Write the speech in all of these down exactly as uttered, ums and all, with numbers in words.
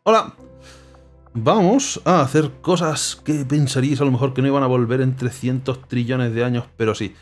Hola. Vamos a hacer cosas que pensaríais a lo mejor que no iban a volver en trescientos trillones de años, pero sí.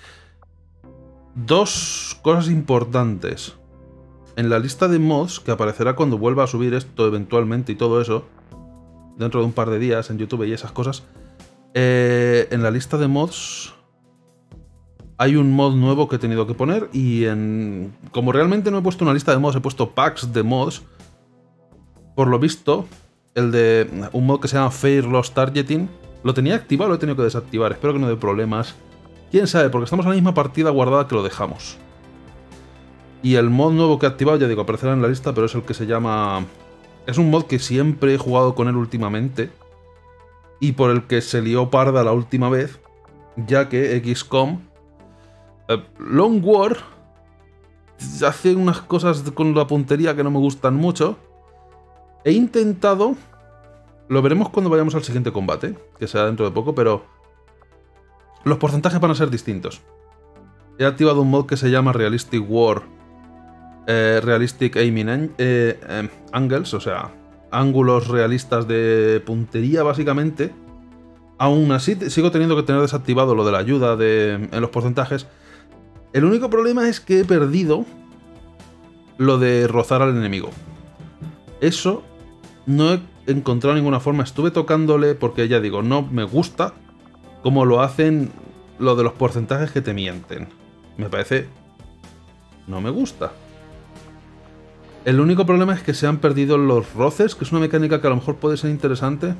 Dos cosas importantes. En la lista de mods, que aparecerá cuando vuelva a subir esto eventualmente y todo eso, dentro de un par de días en YouTube y esas cosas, eh, en la lista de mods hay un mod nuevo que he tenido que poner y en como realmente no he puesto una lista de mods, he puesto packs de mods, por lo visto, el de un mod que se llama Fair Loss Targeting, lo tenía activado, lo he tenido que desactivar, espero que no dé problemas. Quién sabe, porque estamos en la misma partida guardada que lo dejamos. Y el mod nuevo que he activado, ya digo, aparecerá en la lista, pero es el que se llama... Es un mod que siempre he jugado con él últimamente, y por el que se lió parda la última vez, ya que X COM eh, Long War hace unas cosas con la puntería que no me gustan mucho. He intentado... Lo veremos cuando vayamos al siguiente combate, que será dentro de poco, pero... los porcentajes van a ser distintos. He activado un mod que se llama Realistic War, eh, Realistic Aiming eh, eh, Angles, o sea, ángulos realistas de puntería, básicamente. Aún así, sigo teniendo que tener desactivado lo de la ayuda de, en los porcentajes. El único problema es que he perdido lo de rozar al enemigo. Eso no he encontrado ninguna forma. Estuve tocándole porque, ya digo, no me gusta cómo lo hacen lo de los porcentajes que te mienten. Me parece... no me gusta. El único problema es que se han perdido los roces, que es una mecánica que a lo mejor puede ser interesante,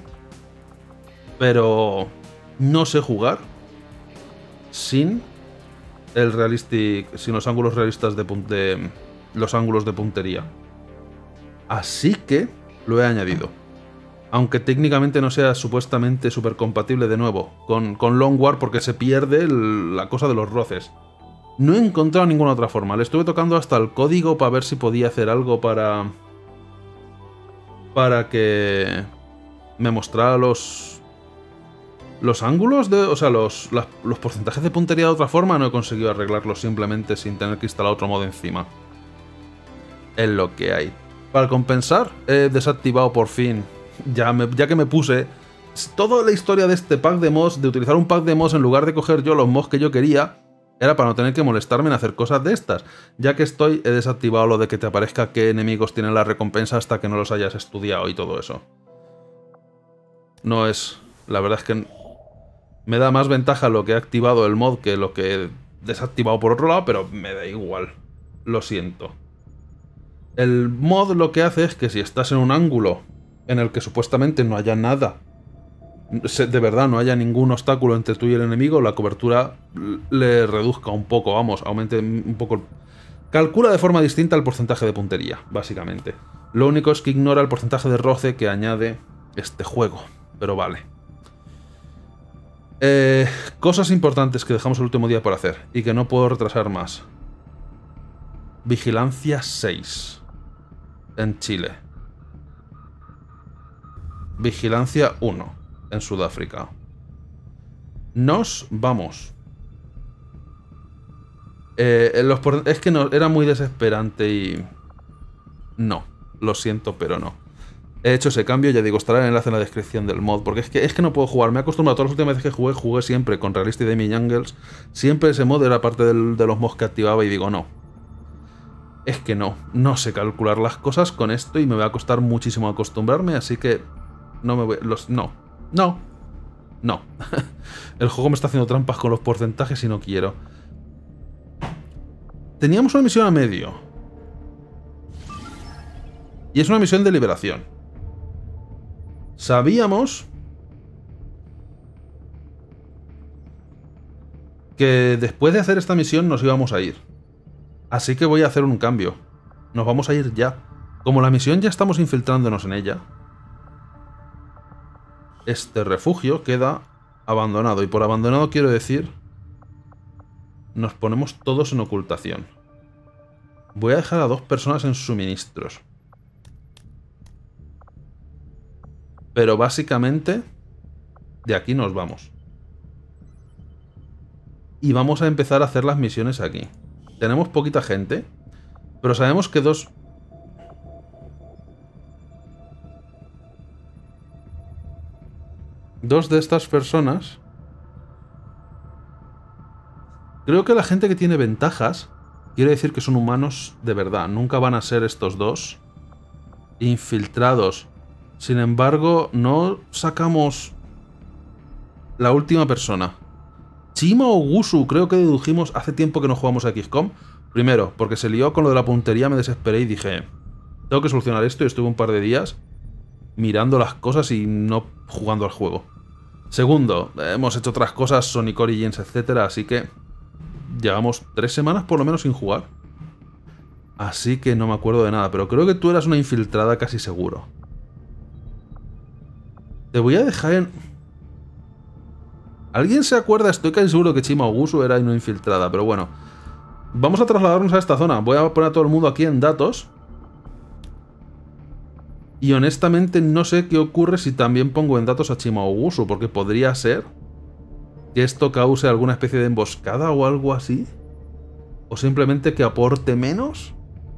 pero no sé jugar sin el realistic, sin los ángulos realistas de, de los ángulos de puntería. Así que lo he añadido. Aunque técnicamente no sea supuestamente súper compatible de nuevo con, con Long War porque se pierde el, la cosa de los roces. No he encontrado ninguna otra forma. Le estuve tocando hasta el código para ver si podía hacer algo para... para que me mostrara los... los ángulos de... o sea, los, las, los porcentajes de puntería de otra forma. No he conseguido arreglarlos simplemente sin tener que instalar otro modo encima. Es lo que hay. Para compensar, he desactivado por fin... Ya, me, ya que me puse toda la historia de este pack de mods, de utilizar un pack de mods en lugar de coger yo los mods que yo quería, era para no tener que molestarme en hacer cosas de estas. Ya que estoy, he desactivado lo de que te aparezca qué enemigos tienen la recompensa hasta que no los hayas estudiado y todo eso. No es... la verdad es que me da más ventaja lo que he activado el mod que lo que he desactivado por otro lado, pero me da igual. Lo siento. El mod lo que hace es que si estás en un ángulo en el que supuestamente no haya nada, de verdad no haya ningún obstáculo entre tú y el enemigo, la cobertura le reduzca un poco, vamos, aumente un poco... Calcula de forma distinta el porcentaje de puntería, básicamente. Lo único es que ignora el porcentaje de roce que añade este juego, pero vale. Eh, cosas importantes que dejamos el último día por hacer y que no puedo retrasar más. Vigilancia seis en Chile. Vigilancia uno en Sudáfrica. Nos vamos. Eh, los por... Es que no, era muy desesperante y... no, lo siento, pero no. He hecho ese cambio, ya digo, estará el enlace en la descripción del mod, porque es que, es que no puedo jugar. Me he acostumbrado, todas las últimas veces que jugué, jugué siempre con Realistic Aiming Angles. Siempre ese mod era parte del, de los mods que activaba y digo, no. Es que no, no sé calcular las cosas con esto y me va a costar muchísimo acostumbrarme, así que... No me voy... Los, no. No. No. El juego me está haciendo trampas con los porcentajes y no quiero. Teníamos una misión a medio. Y es una misión de liberación. Sabíamos que después de hacer esta misión nos íbamos a ir. Así que voy a hacer un cambio. Nos vamos a ir ya. Como la misión ya estamos infiltrándonos en ella, este refugio queda abandonado. Y por abandonado quiero decir... nos ponemos todos en ocultación. Voy a dejar a dos personas en suministros. Pero básicamente... de aquí nos vamos. Y vamos a empezar a hacer las misiones aquí. Tenemos poquita gente, pero sabemos que dos... dos de estas personas... Creo que la gente que tiene ventajas quiere decir que son humanos de verdad. Nunca van a ser estos dos infiltrados. Sin embargo, no sacamos la última persona. Chima Ogusu, creo que dedujimos hace tiempo que no jugamos a equis com. Primero, porque se lió con lo de la puntería, me desesperé y dije, tengo que solucionar esto, y estuve un par de días mirando las cosas y no jugando al juego. Segundo, hemos hecho otras cosas, Sonic Origins, etcétera, así que llevamos tres semanas por lo menos sin jugar. Así que no me acuerdo de nada, pero creo que tú eras una infiltrada casi seguro. Te voy a dejar en... ¿Alguien se acuerda? Estoy casi seguro que Chima Ogusu era una infiltrada, pero bueno. Vamos a trasladarnos a esta zona. Voy a poner a todo el mundo aquí en datos. Y honestamente no sé qué ocurre si también pongo en datos a Chima Ogusu, porque podría ser que esto cause alguna especie de emboscada o algo así. O simplemente que aporte menos.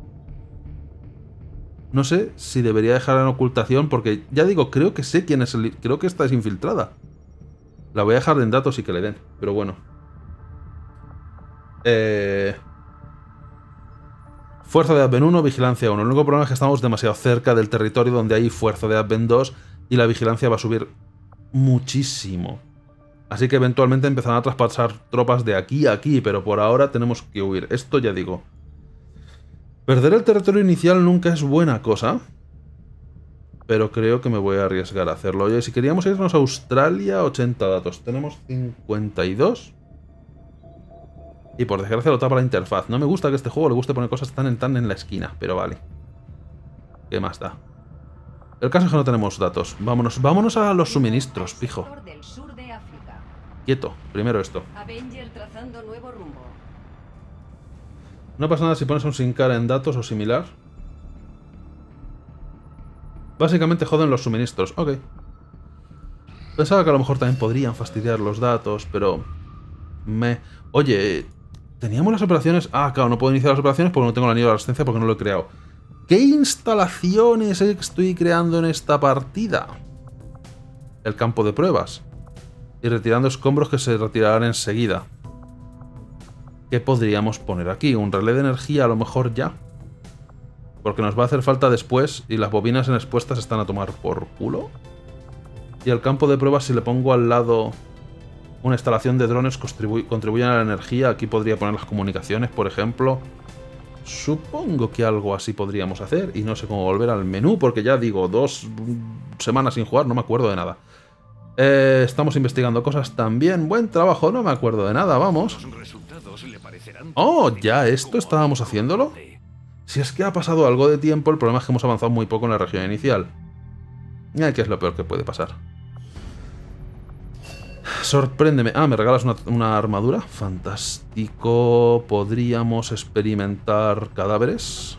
No sé si debería dejar en ocultación, porque ya digo, creo que sé quién es el... Creo que esta es infiltrada. La voy a dejar en datos y que le den, pero bueno. Eh... Fuerza de Advent uno, Vigilancia uno. El único problema es que estamos demasiado cerca del territorio donde hay Fuerza de Advent dos y la Vigilancia va a subir muchísimo. Así que eventualmente empezarán a traspasar tropas de aquí a aquí, pero por ahora tenemos que huir. Esto ya digo. Perder el territorio inicial nunca es buena cosa. Pero creo que me voy a arriesgar a hacerlo. Oye, si queríamos irnos a Australia, ochenta datos. Tenemos cincuenta y dos. Y por desgracia lo tapa la interfaz. No me gusta que este juego le guste poner cosas tan en, tan en la esquina, pero vale. ¿Qué más da? El caso es que no tenemos datos. Vámonos, vámonos a los suministros, pijo. Quieto, primero esto. No pasa nada si pones un sin cara en datos o similar. Básicamente joden los suministros. Ok. Pensaba que a lo mejor también podrían fastidiar los datos, pero... Me... Oye, teníamos las operaciones... Ah, claro, no puedo iniciar las operaciones porque no tengo el anillo de resistencia porque no lo he creado. ¿Qué instalaciones estoy creando en esta partida? El campo de pruebas. Y retirando escombros que se retirarán enseguida. ¿Qué podríamos poner aquí? Un relé de energía a lo mejor ya. Porque nos va a hacer falta después y las bobinas en expuestas están a tomar por culo. Y al campo de pruebas, si le pongo al lado una instalación de drones que contribuyen a la energía, aquí podría poner las comunicaciones, por ejemplo. Supongo que algo así podríamos hacer. Y no sé cómo volver al menú, porque ya digo, dos semanas sin jugar, no me acuerdo de nada. Eh, estamos investigando cosas también. Buen trabajo, no me acuerdo de nada, vamos. Oh, ya esto estábamos haciéndolo. Si es que ha pasado algo de tiempo, el problema es que hemos avanzado muy poco en la región inicial. Y que es lo peor que puede pasar. Sorpréndeme. Ah, ¿me regalas una, una armadura? Fantástico. ¿Podríamos experimentar cadáveres?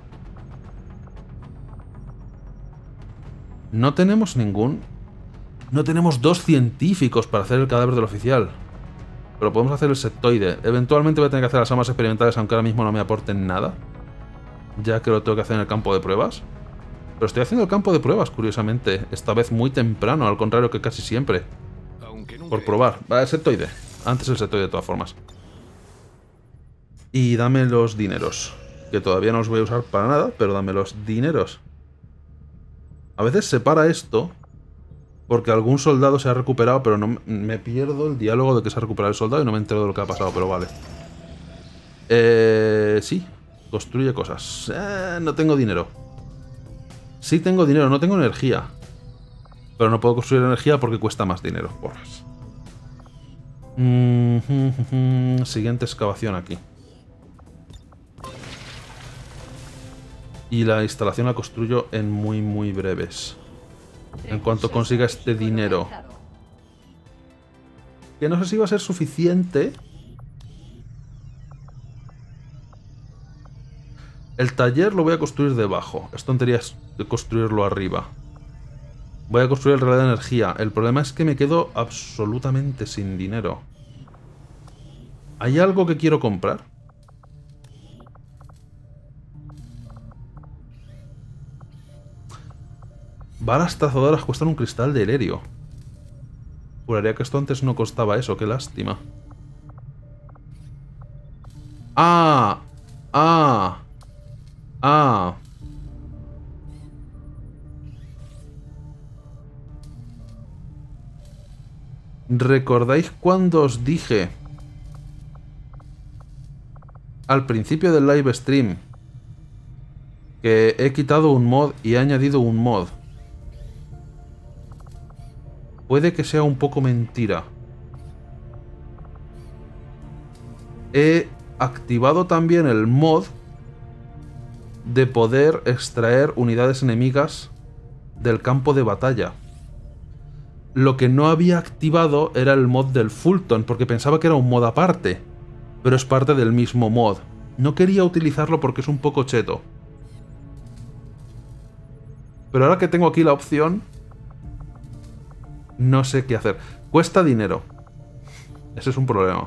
No tenemos ningún... No tenemos dos científicos para hacer el cadáver del oficial. Pero podemos hacer el septoide. Eventualmente voy a tener que hacer las armas experimentales, aunque ahora mismo no me aporten nada. Ya que lo tengo que hacer en el campo de pruebas. Pero estoy haciendo el campo de pruebas, curiosamente. Esta vez muy temprano, al contrario que casi siempre. Por probar. Va, el septoide. Antes el septoide de todas formas. Y dame los dineros. Que todavía no los voy a usar para nada, pero dame los dineros. A veces se para esto porque algún soldado se ha recuperado, pero no me pierdo el diálogo de que se ha recuperado el soldado y no me entero de lo que ha pasado, pero vale. Eh... Sí. Construye cosas. Eh, no tengo dinero. Sí tengo dinero, no tengo energía. Pero no puedo construir energía porque cuesta más dinero. Porras. Mm -hmm. Siguiente excavación aquí. Y la instalación la construyo en muy, muy breves. En cuanto consiga este dinero. Que no sé si va a ser suficiente. El taller lo voy a construir debajo. Es tontería de construirlo arriba. Voy a construir el relé de energía. El problema es que me quedo absolutamente sin dinero. ¿Hay algo que quiero comprar? Balas trazadoras cuestan un cristal de helerio. Juraría que esto antes no costaba eso, qué lástima. ¡Ah! ¡Ah! ¡Ah! ¿Recordáis cuando os dije al principio del live stream que he quitado un mod y he añadido un mod? Puede que sea un poco mentira. He activado también el mod de poder extraer unidades enemigas del campo de batalla. Lo que no había activado era el mod del Fulton, porque pensaba que era un mod aparte, pero es parte del mismo mod. No quería utilizarlo porque es un poco cheto. Pero ahora que tengo aquí la opción, no sé qué hacer. Cuesta dinero. Ese es un problema.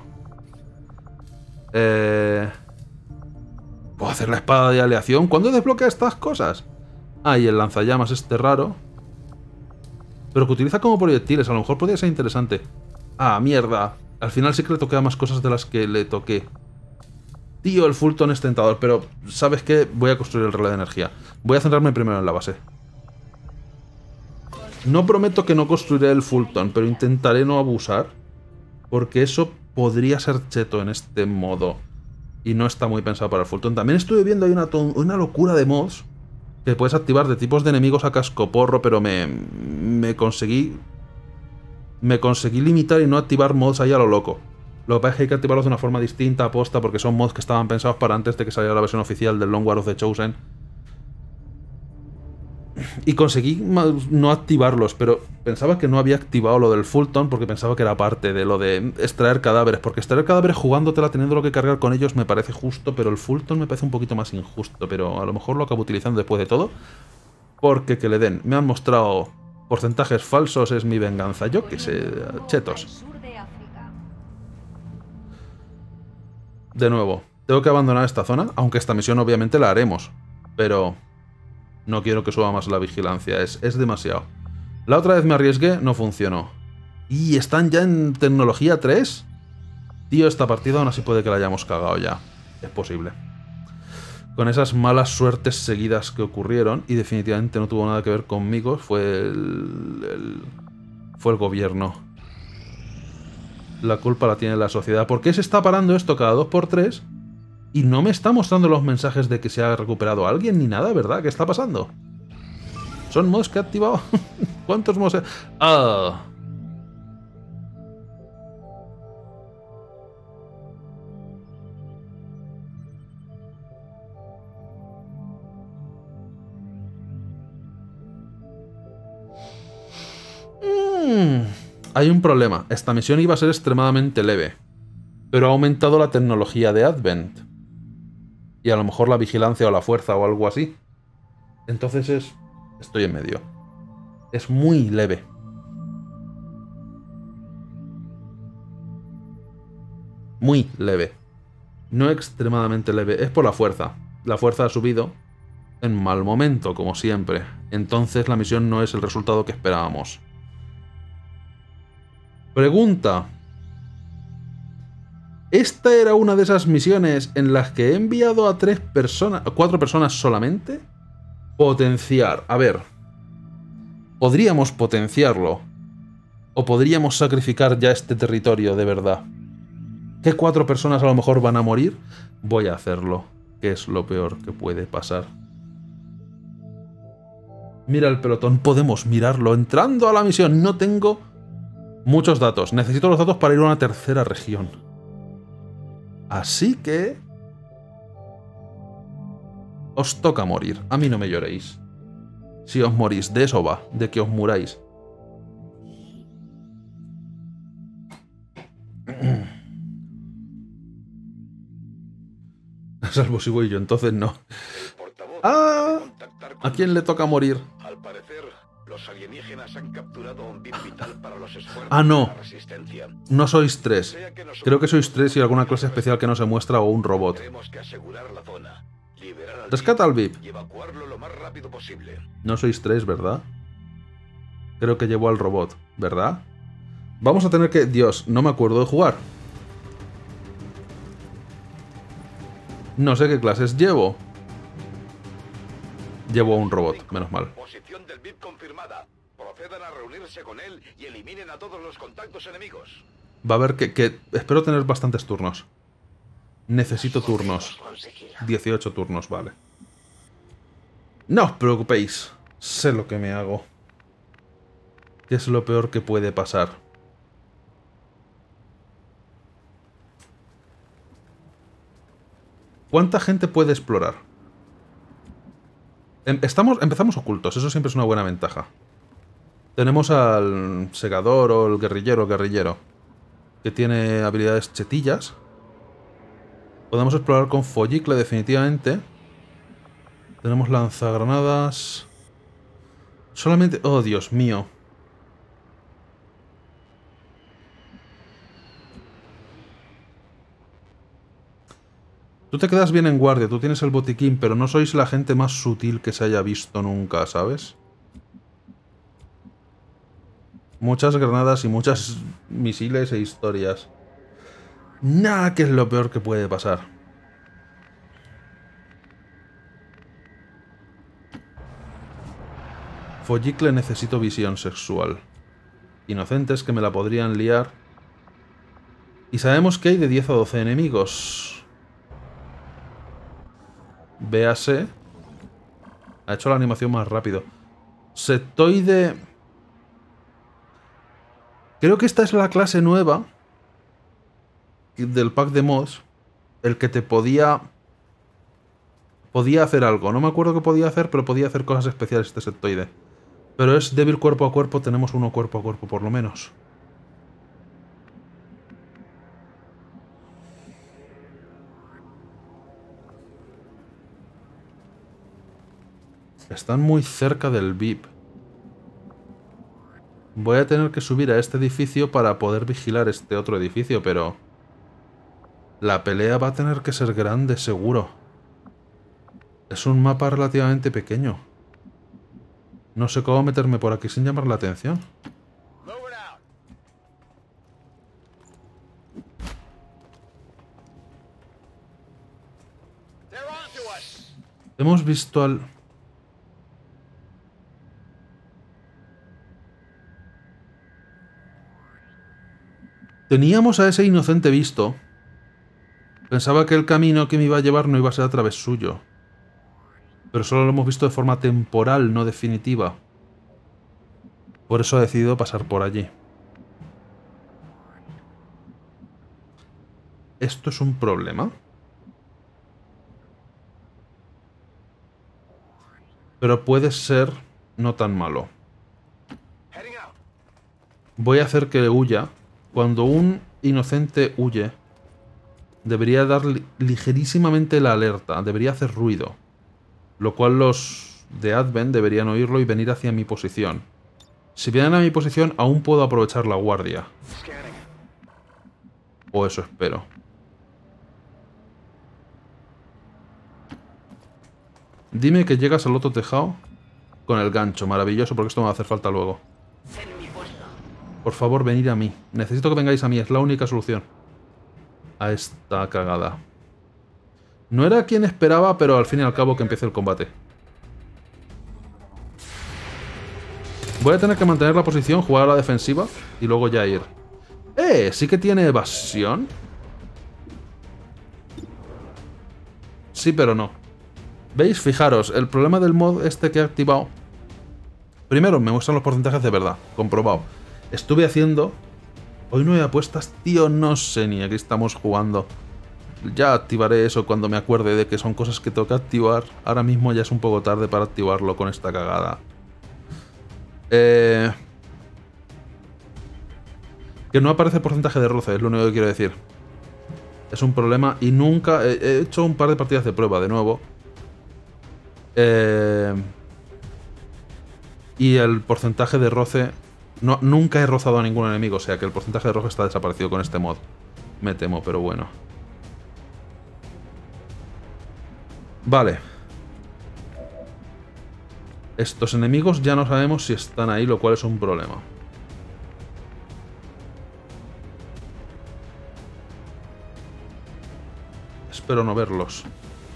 Eh... ¿Puedo hacer la espada de aleación? ¿Cuándo desbloquea estas cosas? Ah, y el lanzallamas este raro. Pero que utiliza como proyectiles. A lo mejor podría ser interesante. Ah, mierda. Al final sí que le toqué a más cosas de las que le toqué. Tío, el Fulton es tentador. Pero, ¿sabes qué? Voy a construir el relé de energía. Voy a centrarme primero en la base. No prometo que no construiré el Fulton, pero intentaré no abusar. Porque eso podría ser cheto en este modo. Y no está muy pensado para el Fulton. También estuve viendo ahí una, una locura de mods que puedes activar de tipos de enemigos a cascoporro, pero me, me conseguí... Me conseguí limitar y no activar mods ahí a lo loco. Lo que pasa es que hay que activarlos de una forma distinta, aposta, porque son mods que estaban pensados para antes de que saliera la versión oficial del Long War of the Chosen. Y conseguí no activarlos, pero pensaba que no había activado lo del Fulton porque pensaba que era parte de lo de extraer cadáveres. Porque extraer cadáveres jugándotela, teniendo lo que cargar con ellos, me parece justo, pero el Fulton me parece un poquito más injusto. Pero a lo mejor lo acabo utilizando después de todo. Porque que le den. Me han mostrado porcentajes falsos, es mi venganza. Yo qué sé, chetos. De nuevo, tengo que abandonar esta zona, aunque esta misión obviamente la haremos. Pero... no quiero que suba más la vigilancia, es, es demasiado. La otra vez me arriesgué, no funcionó. ¿Y están ya en tecnología tres? Tío, esta partida aún así puede que la hayamos cagado ya. Es posible. Con esas malas suertes seguidas que ocurrieron, y definitivamente no tuvo nada que ver conmigo, fue el... el fue el gobierno. La culpa la tiene la sociedad. ¿Por qué se está parando esto cada dos por tres? Y no me está mostrando los mensajes de que se ha recuperado alguien ni nada, ¿verdad? ¿Qué está pasando? ¿Son mods que he activado? ¿Cuántos mods he... ¡Ah! Mm. Hay un problema. Esta misión iba a ser extremadamente leve. Pero ha aumentado la tecnología de Advent. Y a lo mejor la vigilancia o la fuerza o algo así. Entonces es... estoy en medio. Es muy leve. Muy leve. No extremadamente leve. Es por la fuerza. La fuerza ha subido en mal momento, como siempre. Entonces la misión no es el resultado que esperábamos. Pregunta. ¿Esta era una de esas misiones en las que he enviado a tres personas, a cuatro personas solamente? Potenciar. A ver. Podríamos potenciarlo. O podríamos sacrificar ya este territorio de verdad. ¿Qué cuatro personas a lo mejor van a morir? Voy a hacerlo. Que es lo peor que puede pasar. Mira el pelotón. Podemos mirarlo entrando a la misión. No tengo muchos datos. Necesito los datos para ir a una tercera región. Así que... os toca morir. A mí no me lloréis. Si os morís, de eso va. De que os muráis. Salvo si voy yo, entonces no. ¡Ah! ¿A quién le toca morir? Al parecer, los alienígenas han capturado un bit vital para los esfuerzos ah, no. de la resistencia. No sois tres. Creo que sois tres y alguna clase especial que no se muestra o un robot. Tenemos que asegurar la zona, liberar al Rescata al V I P. y evacuarlo lo más rápido posible. No sois tres, ¿verdad? Creo que llevó al robot, ¿verdad? Vamos a tener que... Dios, no me acuerdo de jugar. No sé qué clases llevo. Llevo a un robot, menos mal. Posición del V I P confirmada. Procedan a reunirse con él y eliminen a todos los contactos enemigos. Va a haber que, que... Espero tener bastantes turnos. Necesito turnos. dieciocho turnos, vale. No os preocupéis. Sé lo que me hago. ¿Qué es lo peor que puede pasar? ¿Cuánta gente puede explorar? Estamos, empezamos ocultos, eso siempre es una buena ventaja. Tenemos al segador o el guerrillero guerrillero, que tiene habilidades chetillas. Podemos explorar con Follicle definitivamente. Tenemos lanzagranadas. Solamente... Oh, Dios mío. Tú te quedas bien en guardia, tú tienes el botiquín, pero no sois la gente más sutil que se haya visto nunca, ¿sabes? Muchas granadas y muchas misiles e historias. Nada, que es lo peor que puede pasar. Follicle, necesito visión sexual. Inocentes que me la podrían liar. Y sabemos que hay de diez a doce enemigos. Véase. Ha hecho la animación más rápido. Sectoide. Creo que esta es la clase nueva del pack de mods. El que te podía... Podía hacer algo. No me acuerdo qué podía hacer, pero podía hacer cosas especiales este sectoide. Pero es débil cuerpo a cuerpo. Tenemos uno cuerpo a cuerpo, por lo menos. Están muy cerca del V I P. Voy a tener que subir a este edificio para poder vigilar este otro edificio, pero... La pelea va a tener que ser grande, seguro. Es un mapa relativamente pequeño. No sé cómo meterme por aquí sin llamar la atención. Hemos visto al... Teníamos a ese inocente visto. Pensaba que el camino que me iba a llevar no iba a ser a través suyo. Pero solo lo hemos visto de forma temporal, no definitiva. Por eso he decidido pasar por allí. ¿Esto es un problema? Pero puede ser no tan malo. Voy a hacer que huya. Cuando un inocente huye, debería dar li- ligerísimamente la alerta. Debería hacer ruido. Lo cual los de Advent deberían oírlo y venir hacia mi posición. Si vienen a mi posición, aún puedo aprovechar la guardia. O eso espero. Dime que llegas al otro tejado con el gancho. Maravilloso, porque esto me va a hacer falta luego. Por favor, venid a mí. Necesito que vengáis a mí. Es la única solución a esta cagada. No era quien esperaba, pero al fin y al cabo que empiece el combate. Voy a tener que mantener la posición, jugar a la defensiva y luego ya ir. ¡Eh! Sí que tiene evasión. Sí, pero no. ¿Veis? Fijaros, el problema del mod este que he activado... Primero, me muestran los porcentajes de verdad. Comprobado. Estuve haciendo... Hoy no hay apuestas, tío, no sé ni a qué estamos jugando. Ya activaré eso cuando me acuerde de que son cosas que tengo que activar. Ahora mismo ya es un poco tarde para activarlo con esta cagada. Eh... Que no aparece porcentaje de roce, es lo único que quiero decir. Es un problema y nunca... He, he hecho un par de partidas de prueba de nuevo. Eh... Y el porcentaje de roce... No, nunca he rozado a ningún enemigo, o sea que el porcentaje de roce está desaparecido con este mod. Me temo, pero bueno. Vale. Estos enemigos ya no sabemos si están ahí, lo cual es un problema. Espero no verlos.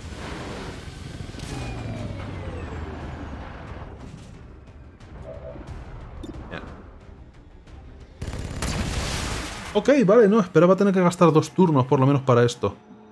Bien. Ok, vale, no, esperaba tener que gastar dos turnos por lo menos para esto.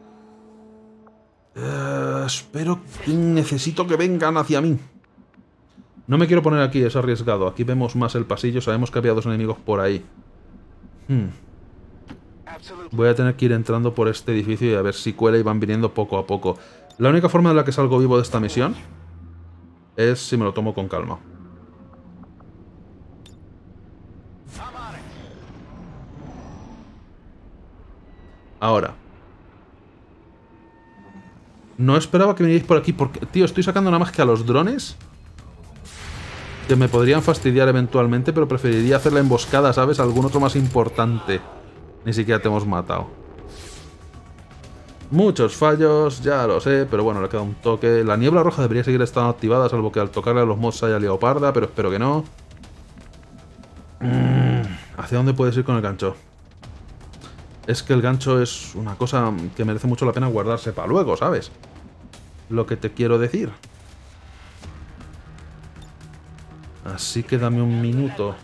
Uh, espero que necesito que vengan hacia mí. No me quiero poner aquí, es arriesgado. Aquí vemos más el pasillo, sabemos que había dos enemigos por ahí. Hmm. Voy a tener que ir entrando por este edificio y a ver si cuela y van viniendo poco a poco. La única forma en la que salgo vivo de esta misión es si me lo tomo con calma. Ahora. No esperaba que vinierais por aquí porque, tío, estoy sacando nada más que a los drones que me podrían fastidiar eventualmente, pero preferiría hacer la emboscada, ¿sabes? Algún otro más importante. Ni siquiera te hemos matado. Muchos fallos, ya lo sé, pero bueno, le queda un toque. La niebla roja debería seguir estando activada, salvo que al tocarle a los mods haya leoparda, pero espero que no. ¿Hacia dónde puedes ir con el gancho? Es que el gancho es una cosa que merece mucho la pena guardarse para luego, ¿sabes? Lo que te quiero decir. Así que dame un minuto.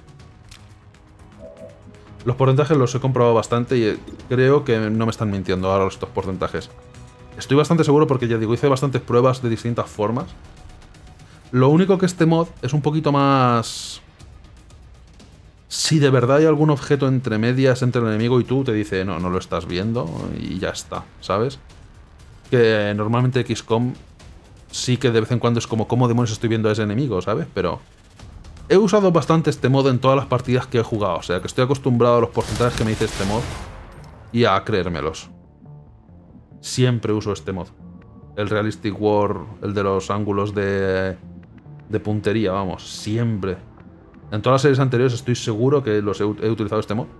Los porcentajes los he comprobado bastante y creo que no me están mintiendo ahora estos porcentajes. Estoy bastante seguro porque ya digo, hice bastantes pruebas de distintas formas. Lo único que este mod es un poquito más... Si de verdad hay algún objeto entre medias entre el enemigo y tú, te dice, no, no lo estás viendo y ya está, ¿sabes? Que normalmente equis com sí que de vez en cuando es como, ¿cómo demonios estoy viendo a ese enemigo, ¿sabes? Pero... he usado bastante este mod en todas las partidas que he jugado, o sea que estoy acostumbrado a los porcentajes que me dice este mod y a creérmelos. Siempre uso este mod. El Realistic War, el de los ángulos de, de puntería, vamos, siempre. En todas las series anteriores estoy seguro que los he, he utilizado este mod.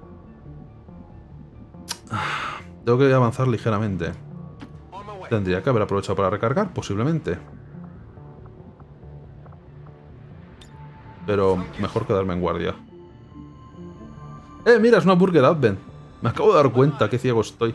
Tengo que avanzar ligeramente. Tendría que haber aprovechado para recargar, posiblemente. Pero mejor quedarme en guardia. ¡Eh, mira! Es una Burger Advent. Me acabo de dar cuenta, qué ciego estoy.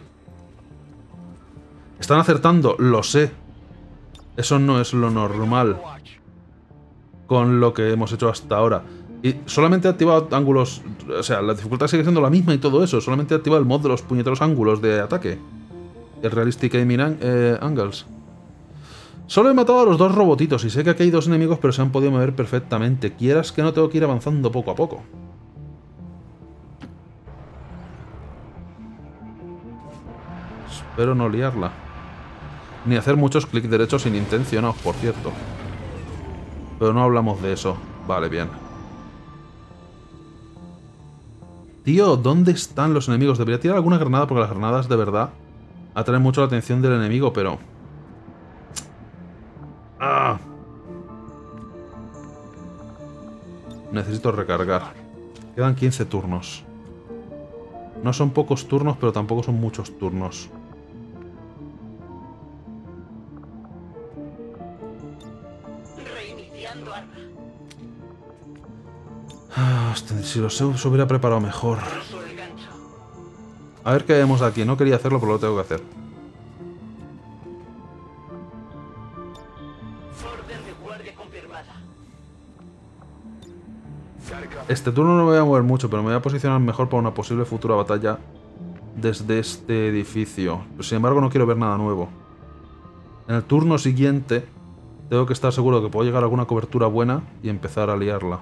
Están acertando, lo sé. Eso no es lo normal con lo que hemos hecho hasta ahora. Y solamente he activado ángulos... O sea, la dificultad sigue siendo la misma y todo eso. Solamente he activado el mod de los puñeteros ángulos de ataque. El Realistic Aiming eh, Angles. Solo he matado a los dos robotitos y sé que aquí hay dos enemigos, pero se han podido mover perfectamente. Quieras que no, tengo que ir avanzando poco a poco. Espero no liarla. Ni hacer muchos clics derechos sin intencionados, por cierto. Pero no hablamos de eso. Vale, bien. Tío, ¿dónde están los enemigos? Debería tirar alguna granada porque las granadas de verdad atraen mucho la atención del enemigo, pero... ¡ah! Necesito recargar. Quedan quince turnos. No son pocos turnos, pero tampoco son muchos turnos. Ah, si lo sé, se hubiera preparado mejor. A ver qué vemos aquí. No quería hacerlo, pero lo tengo que hacer. Este turno no me voy a mover mucho, pero me voy a posicionar mejor para una posible futura batalla desde este edificio. Pero, sin embargo, no quiero ver nada nuevo. En el turno siguiente tengo que estar seguro de que puedo llegar a alguna cobertura buena y empezar a liarla.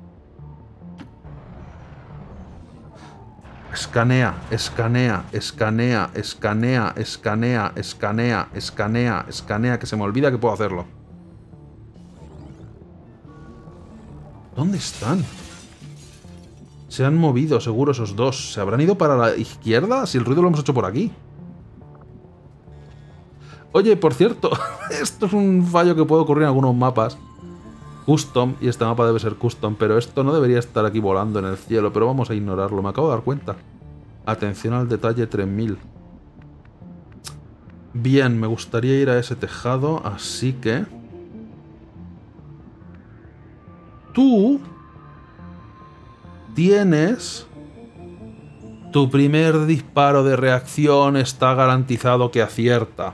Escanea, escanea, escanea, escanea, escanea, escanea, escanea, escanea, que se me olvida que puedo hacerlo. ¿Dónde están? Se han movido, seguro, esos dos. ¿Se habrán ido para la izquierda? Si el ruido lo hemos hecho por aquí. Oye, por cierto, esto es un fallo que puede ocurrir en algunos mapas custom, y este mapa debe ser custom, pero esto no debería estar aquí volando en el cielo, pero vamos a ignorarlo, me acabo de dar cuenta. Atención al detalle tres mil. Bien, me gustaría ir a ese tejado, así que... Tú... Tienes... Tu primer disparo de reacción está garantizado que acierta.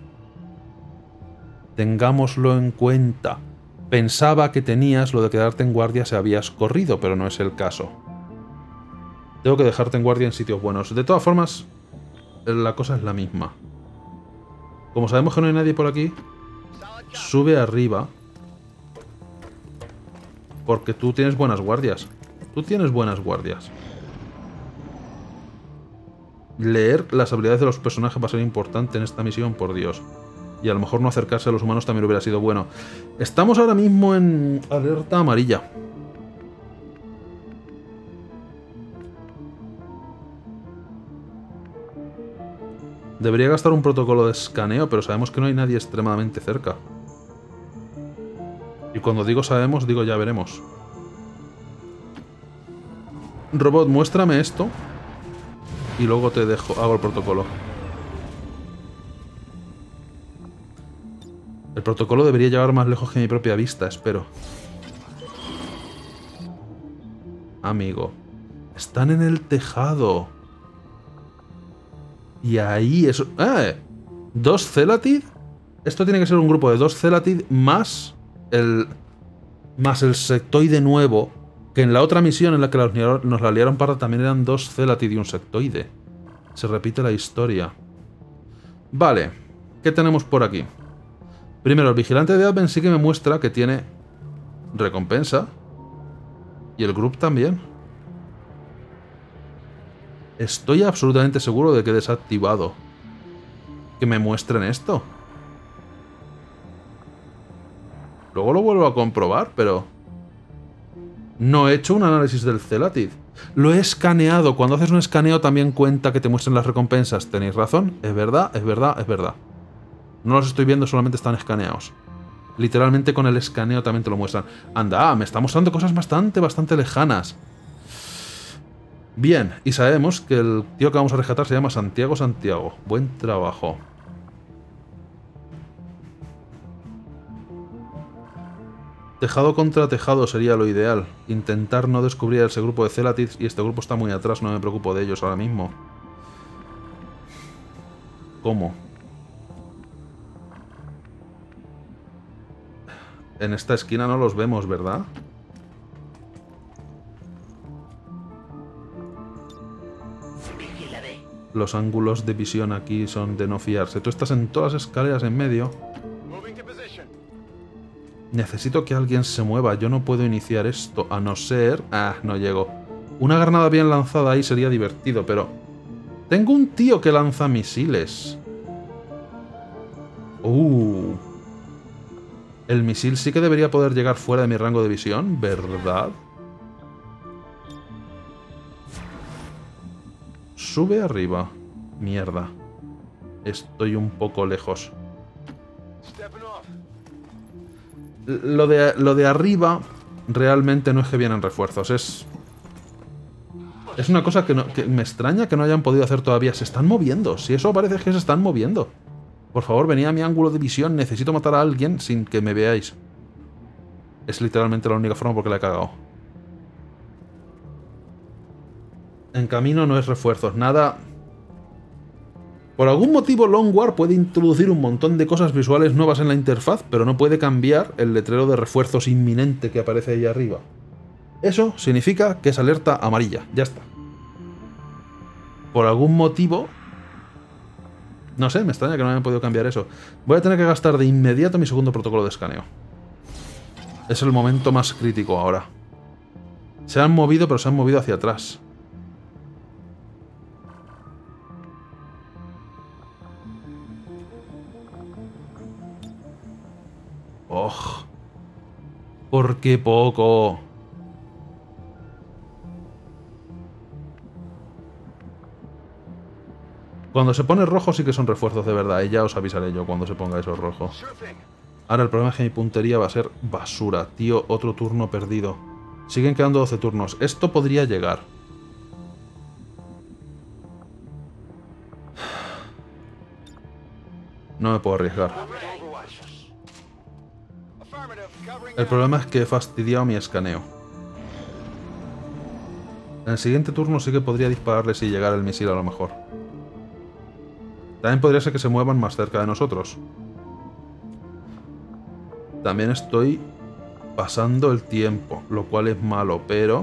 Tengámoslo en cuenta. Pensaba que tenías lo de quedarte en guardia si habías corrido, pero no es el caso. Tengo que dejarte en guardia en sitios buenos. De todas formas, la cosa es la misma. Como sabemos que no hay nadie por aquí, sube arriba. Porque tú tienes buenas guardias. Tú tienes buenas guardias. Leer las habilidades de los personajes va a ser importante en esta misión, por Dios. Y a lo mejor no acercarse a los humanos también hubiera sido bueno. Estamos ahora mismo en alerta amarilla. Debería gastar un protocolo de escaneo, pero sabemos que no hay nadie extremadamente cerca. Y cuando digo sabemos, digo ya veremos. Robot, muéstrame esto. Y luego te dejo, hago el protocolo. El protocolo debería llevar más lejos que mi propia vista, espero. Amigo. Están en el tejado. Y ahí eso... ¡Eh! ¿Dos Celatid? Esto tiene que ser un grupo de dos Celatid más el... Más el sectoide nuevo. Que en la otra misión en la que nos la liaron parda también eran dos Celatid y un sectoide. Se repite la historia. Vale. ¿Qué tenemos por aquí? Primero, el vigilante de Advent sí que me muestra que tiene recompensa. Y el group también. Estoy absolutamente seguro de que he desactivado que me muestren esto. Luego lo vuelvo a comprobar, pero... No he hecho un análisis del Celatid. Lo he escaneado. Cuando haces un escaneo también cuenta que te muestren las recompensas. Tenéis razón. Es verdad, es verdad, es verdad. No los estoy viendo, solamente están escaneados. Literalmente con el escaneo también te lo muestran. Anda, me está mostrando cosas bastante, bastante lejanas. Bien, y sabemos que el tío que vamos a rescatar se llama Santiago Santiago. Buen trabajo. Tejado contra tejado sería lo ideal. Intentar no descubrir ese grupo de Celatids, y este grupo está muy atrás, no me preocupo de ellos ahora mismo. ¿Cómo? En esta esquina no los vemos, ¿verdad? Los ángulos de visión aquí son de no fiarse. Tú estás en todas las escaleras en medio. Necesito que alguien se mueva. Yo no puedo iniciar esto, a no ser... Ah, no llego. Una granada bien lanzada ahí sería divertido, pero... Tengo un tío que lanza misiles. Uh... El misil sí que debería poder llegar fuera de mi rango de visión, ¿verdad? Sube arriba. Mierda. Estoy un poco lejos. Lo de, lo de arriba realmente no es que vienen refuerzos. Es... Es una cosa que, no, que me extraña que no hayan podido hacer todavía. Se están moviendo. Si eso parece que se están moviendo. Por favor, venid a mi ángulo de visión. Necesito matar a alguien sin que me veáis. Es literalmente la única forma porque la he cagado. En camino no es refuerzos. Nada... Por algún motivo Longwar puede introducir un montón de cosas visuales nuevas en la interfaz, pero no puede cambiar el letrero de refuerzos inminente que aparece ahí arriba. Eso significa que es alerta amarilla. Ya está. Por algún motivo... No sé, me extraña que no hayan podido cambiar eso. Voy a tener que gastar de inmediato mi segundo protocolo de escaneo. Es el momento más crítico ahora. Se han movido, pero se han movido hacia atrás. ¡Oh! ¿Por qué poco? Cuando se pone rojo sí que son refuerzos de verdad, y ya os avisaré yo cuando se ponga eso rojo. Ahora el problema es que mi puntería va a ser basura. Tío, otro turno perdido. Siguen quedando doce turnos. Esto podría llegar. No me puedo arriesgar. El problema es que he fastidiado mi escaneo. En el siguiente turno sí que podría dispararle si llegara el misil a lo mejor. También podría ser que se muevan más cerca de nosotros. También estoy pasando el tiempo, lo cual es malo, pero...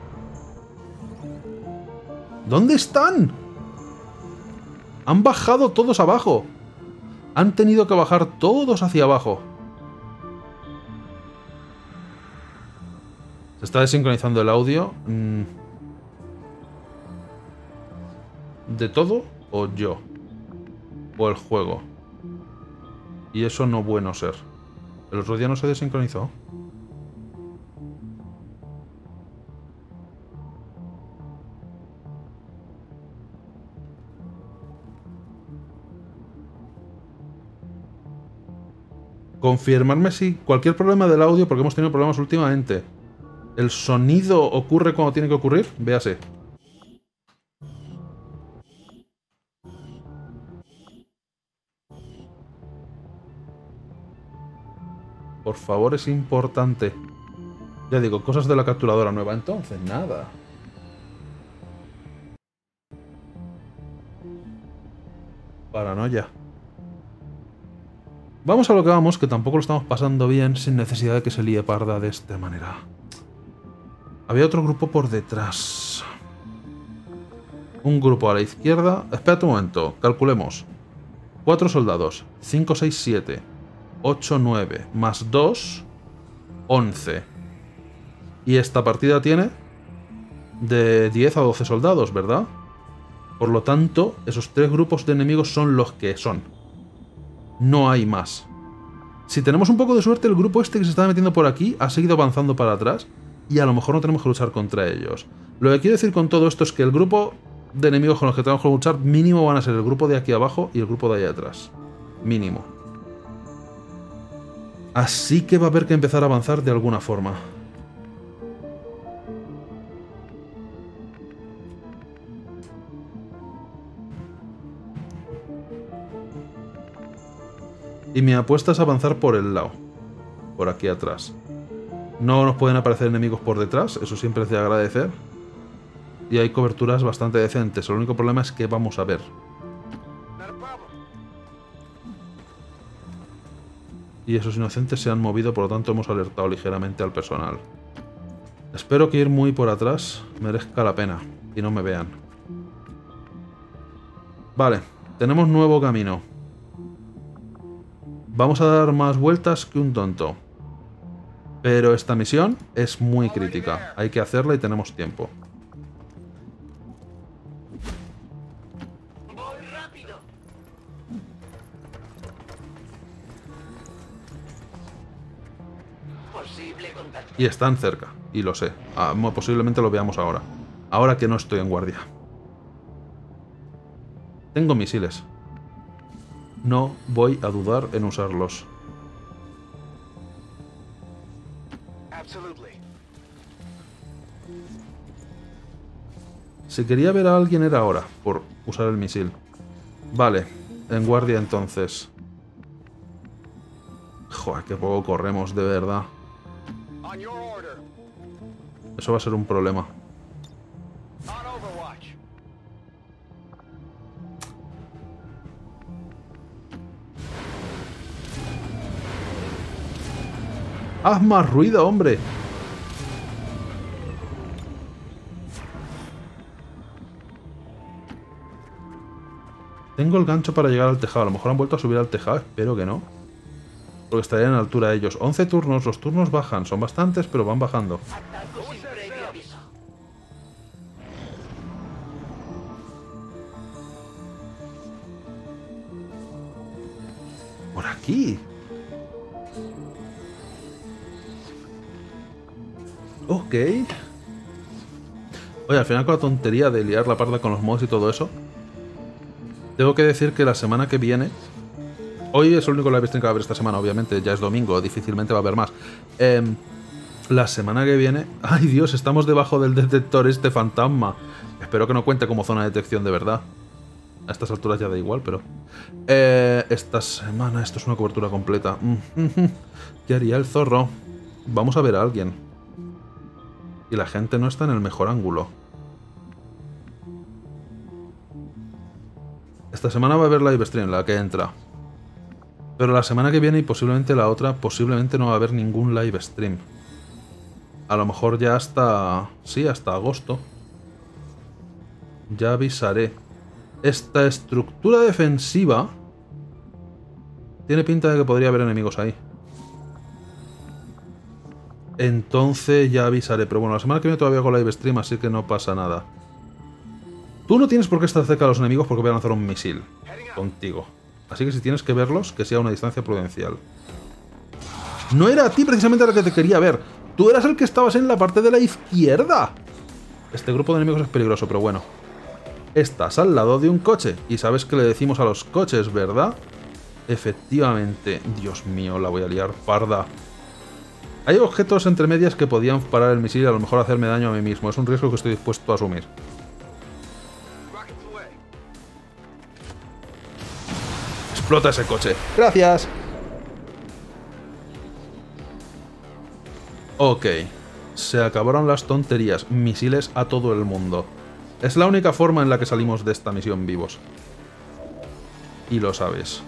¿Dónde están? Han bajado todos abajo. Han tenido que bajar todos hacia abajo. Se está desincronizando el audio. ¿De todo o yo? O el juego. Y eso no bueno ser. El otro día no se desincronizó. Confirmarme si cualquier problema del audio, porque hemos tenido problemas últimamente. ¿El sonido ocurre cuando tiene que ocurrir? Véase. Por favor, es importante. Ya digo, cosas de la capturadora nueva. Entonces, nada. Paranoia. Vamos a lo que vamos, que tampoco lo estamos pasando bien sin necesidad de que se líe parda de esta manera. Había otro grupo por detrás. Un grupo a la izquierda. Espérate un momento, calculemos. Cuatro soldados. cinco, seis, siete. ocho, nueve. Más dos. once. Y esta partida tiene de diez a doce soldados, ¿verdad? Por lo tanto, esos tres grupos de enemigos son los que son. No hay más. Si tenemos un poco de suerte, el grupo este que se está metiendo por aquí ha seguido avanzando para atrás y a lo mejor no tenemos que luchar contra ellos. Lo que quiero decir con todo esto es que el grupo de enemigos con los que tenemos que luchar mínimo van a ser el grupo de aquí abajo y el grupo de allá atrás. Mínimo. Así que va a haber que empezar a avanzar de alguna forma. Y mi apuesta es avanzar por el lado. Por aquí atrás. No nos pueden aparecer enemigos por detrás, eso siempre es de agradecer. Y hay coberturas bastante decentes. El único problema es que vamos a ver. Y esos inocentes se han movido, por lo tanto hemos alertado ligeramente al personal. Espero que ir muy por atrás merezca la pena y no me vean. Vale, tenemos nuevo camino. Vamos a dar más vueltas que un tonto. Pero esta misión es muy crítica. Hay que hacerla y tenemos tiempo. Y están cerca, y lo sé. Ah, posiblemente lo veamos ahora. Ahora que no estoy en guardia. Tengo misiles. No voy a dudar en usarlos. Si quería ver a alguien era ahora, por usar el misil. Vale, en guardia entonces. Joder, qué poco corremos, de verdad. Eso va a ser un problema. ¡Haz más ruido, hombre! Tengo el gancho para llegar al tejado. A lo mejor han vuelto a subir al tejado. Espero que no. Porque estarían a la altura de ellos. once turnos. Los turnos bajan. Son bastantes, pero van bajando. Por aquí. Ok. Oye, al final con la tontería de liar la parda con los mods y todo eso, tengo que decir que la semana que viene... Hoy es el único live stream que va a haber esta semana, obviamente. Ya es domingo, difícilmente va a haber más. Eh, la semana que viene... ¡Ay, Dios! Estamos debajo del detector este fantasma. Espero que no cuente como zona de detección de verdad. A estas alturas ya da igual, pero... Eh, esta semana... Esto es una cobertura completa. ¿Qué haría el zorro? Vamos a ver a alguien. Y la gente no está en el mejor ángulo. Esta semana va a haber live stream, la que entra. Pero la semana que viene y posiblemente la otra, posiblemente no va a haber ningún live stream. A lo mejor ya hasta... sí, hasta agosto. Ya avisaré. Esta estructura defensiva... tiene pinta de que podría haber enemigos ahí. Entonces ya avisaré. Pero bueno, la semana que viene todavía hago live stream, así que no pasa nada. Tú no tienes por qué estar cerca de los enemigos porque voy a lanzar un misil contigo. Así que si tienes que verlos, que sea a una distancia prudencial. No era a ti precisamente la que te quería ver. Tú eras el que estabas en la parte de la izquierda. Este grupo de enemigos es peligroso, pero bueno. Estás al lado de un coche. Y sabes que le decimos a los coches, ¿verdad? Efectivamente. Dios mío, la voy a liar parda. Hay objetos entre medias que podían parar el misil y a lo mejor hacerme daño a mí mismo. Es un riesgo que estoy dispuesto a asumir. Explota ese coche. Gracias. Ok. Se acabaron las tonterías. Misiles a todo el mundo. Es la única forma en la que salimos de esta misión vivos. Y lo sabes.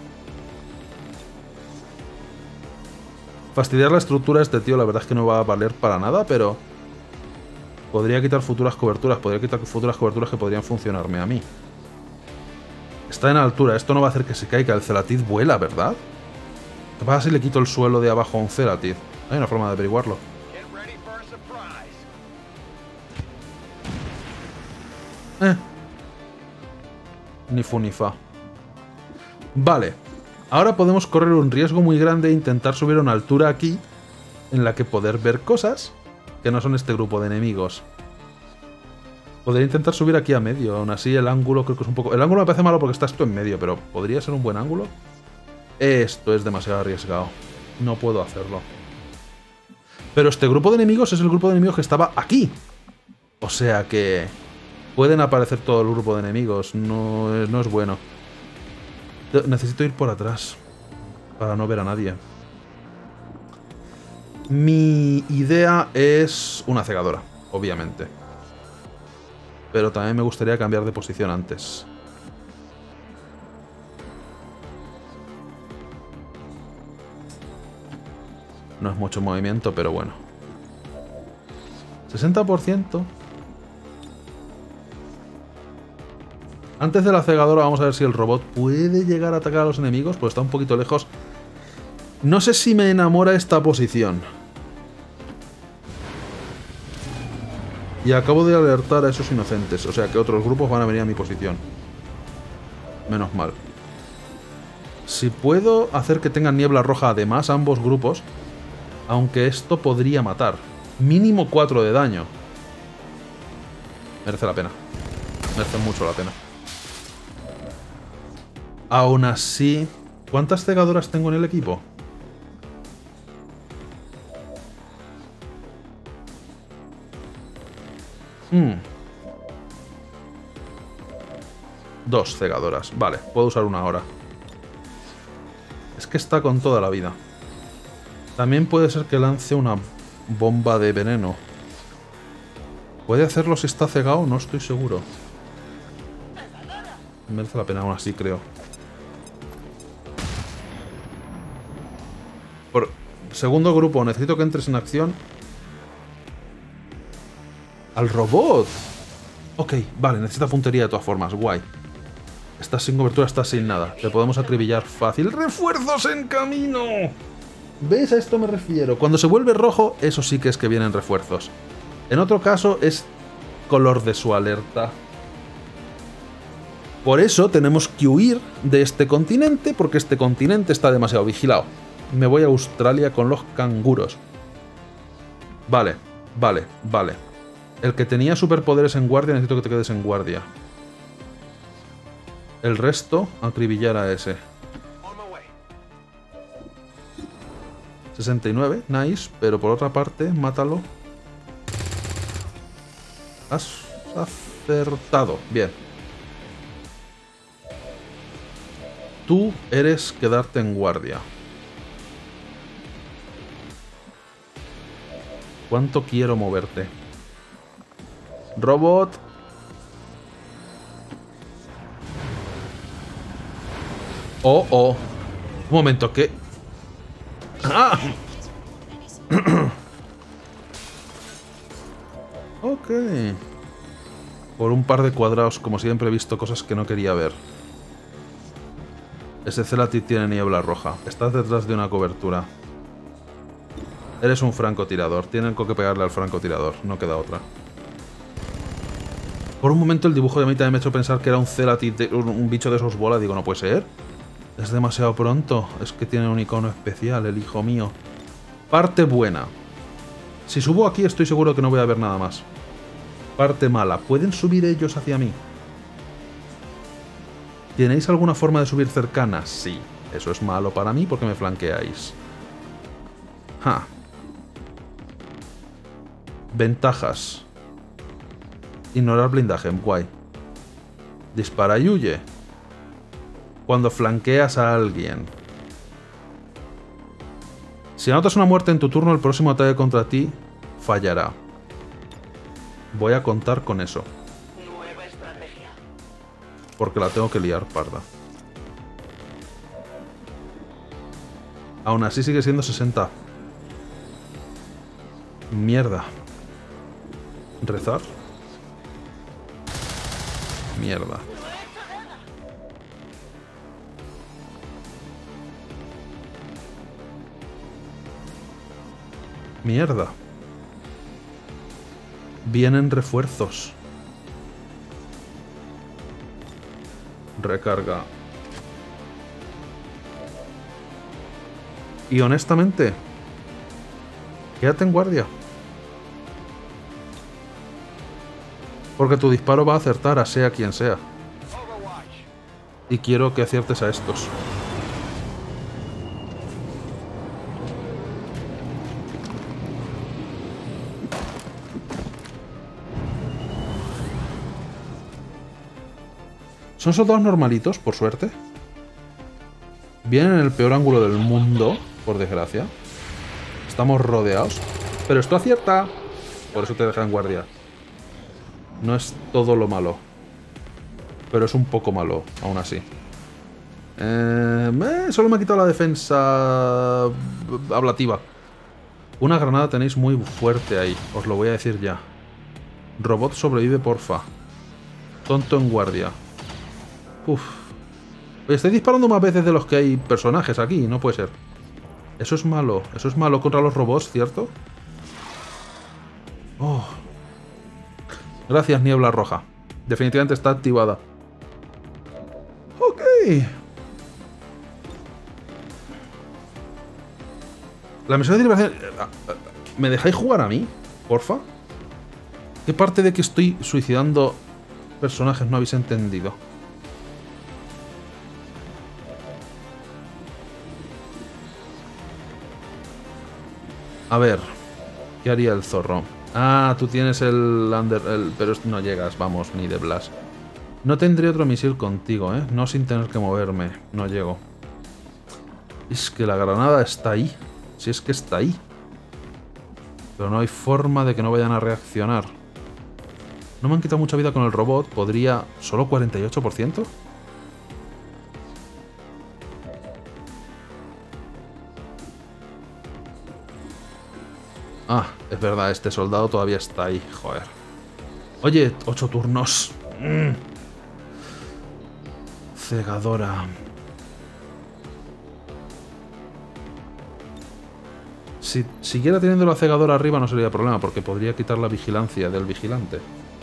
Fastidiar la estructura a este tío la verdad es que no va a valer para nada, pero... podría quitar futuras coberturas. Podría quitar futuras coberturas que podrían funcionarme a mí. Está en altura. Esto no va a hacer que se caiga. El Celatid vuela, ¿verdad? ¿Qué pasa si le quito el suelo de abajo a un Celatid? Hay una forma de averiguarlo. Eh. Ni fu ni fa. Vale. Ahora podemos correr un riesgo muy grande e intentar subir a una altura aquí en la que poder ver cosas que no son este grupo de enemigos. Podría intentar subir aquí a medio. Aún así el ángulo creo que es un poco... el ángulo me parece malo porque está esto en medio, pero ¿podría ser un buen ángulo? Esto es demasiado arriesgado. No puedo hacerlo. Pero este grupo de enemigos es el grupo de enemigos que estaba aquí. O sea que... pueden aparecer todo el grupo de enemigos. No es, no es bueno. Necesito ir por atrás. Para no ver a nadie. Mi idea es una cegadora, obviamente. Pero también me gustaría cambiar de posición antes. No es mucho movimiento, pero bueno. sesenta por ciento. Antes de la cegadora vamos a ver si el robot puede llegar a atacar a los enemigos, pues está un poquito lejos. No sé si me enamora esta posición. Y acabo de alertar a esos inocentes, o sea que otros grupos van a venir a mi posición. Menos mal. Si puedo hacer que tengan niebla roja además ambos grupos, aunque esto podría matar. Mínimo cuatro de daño. Merece la pena. Merece mucho la pena. Aún así... ¿cuántas cegadoras tengo en el equipo? Hmm. Dos cegadoras. Vale, puedo usar una ahora. Es que está con toda la vida. También puede ser que lance una bomba de veneno. ¿Puede hacerlo si está cegado? No estoy seguro. Merece la pena aún así, creo. Por segundo grupo, necesito que entres en acción. ¡Al robot! Ok, vale, necesita puntería de todas formas, guay. Estás sin cobertura, estás sin nada. Te podemos acribillar fácil. ¡Refuerzos en camino! ¿Ves? A esto me refiero. Cuando se vuelve rojo, eso sí que es que vienen refuerzos. En otro caso, es color de su alerta. Por eso tenemos que huir de este continente, porque este continente está demasiado vigilado. Me voy a Australia con los canguros. Vale, vale, vale. El que tenía superpoderes en guardia, necesito que te quedes en guardia. El resto, acribillar a ese. sesenta y nueve, nice, pero por otra parte, mátalo. Has acertado, bien. Tú eres quedarte en guardia. ¿Cuánto quiero moverte? Robot. Oh, oh. Un momento, ¿qué? ¡Ah! Ok. Por un par de cuadrados, como siempre, he visto cosas que no quería ver. Ese Celatit tiene niebla roja. Estás detrás de una cobertura. Eres un francotirador. Tienen que pegarle al francotirador. No queda otra. Por un momento el dibujo de mí también me ha hecho pensar que era un Celatit, un, un bicho de esos bolas. Digo, no puede ser. Es demasiado pronto. Es que tiene un icono especial, el hijo mío. Parte buena. Si subo aquí estoy seguro que no voy a ver nada más. Parte mala. ¿Pueden subir ellos hacia mí? ¿Tenéis alguna forma de subir cercana? Sí. Eso es malo para mí porque me flanqueáis. Ja. Ventajas. Ignorar blindaje. Guay. Dispara y huye. Cuando flanqueas a alguien. Si anotas una muerte en tu turno, el próximo ataque contra ti fallará. Voy a contar con eso. Nueva estrategia. Porque la tengo que liar, parda. Aún así sigue siendo sesenta. Mierda. ¿Rezar? Mierda. Mierda. Vienen refuerzos. Recarga. Y honestamente, quédate en guardia. Porque tu disparo va a acertar a sea quien sea. Y quiero que aciertes a estos. Son soldados normalitos, por suerte. Vienen en el peor ángulo del mundo, por desgracia. Estamos rodeados. Pero esto acierta. Por eso te deja en guardia. No es todo lo malo. Pero es un poco malo, aún así. Eh, eh, solo me ha quitado la defensa ablativa. Una granada tenéis muy fuerte ahí. Os lo voy a decir ya. Robot sobrevive, porfa. Tonto en guardia. Uf. Estoy disparando más veces de los que hay personajes aquí. No puede ser. Eso es malo. Eso es malo contra los robots, ¿cierto? Oh. Gracias, niebla roja. Definitivamente está activada. Ok. La misión de liberación... ¿Me dejáis jugar a mí? Porfa. ¿Qué parte de que estoy suicidando personajes no habéis entendido? A ver, ¿qué haría el zorro? Ah, tú tienes el under... El, pero no llegas, vamos, ni de Blast. No tendré otro misil contigo, ¿eh? No sin tener que moverme. No llego. Es que la granada está ahí. Si es que está ahí. Pero no hay forma de que no vayan a reaccionar. No me han quitado mucha vida con el robot. Podría... ¿Solo cuarenta y ocho por ciento? Ah, es verdad, este soldado todavía está ahí, joder. Oye, ocho turnos. Mm. Cegadora. Si siguiera teniendo la cegadora arriba no sería problema, porque podría quitar la vigilancia del vigilante.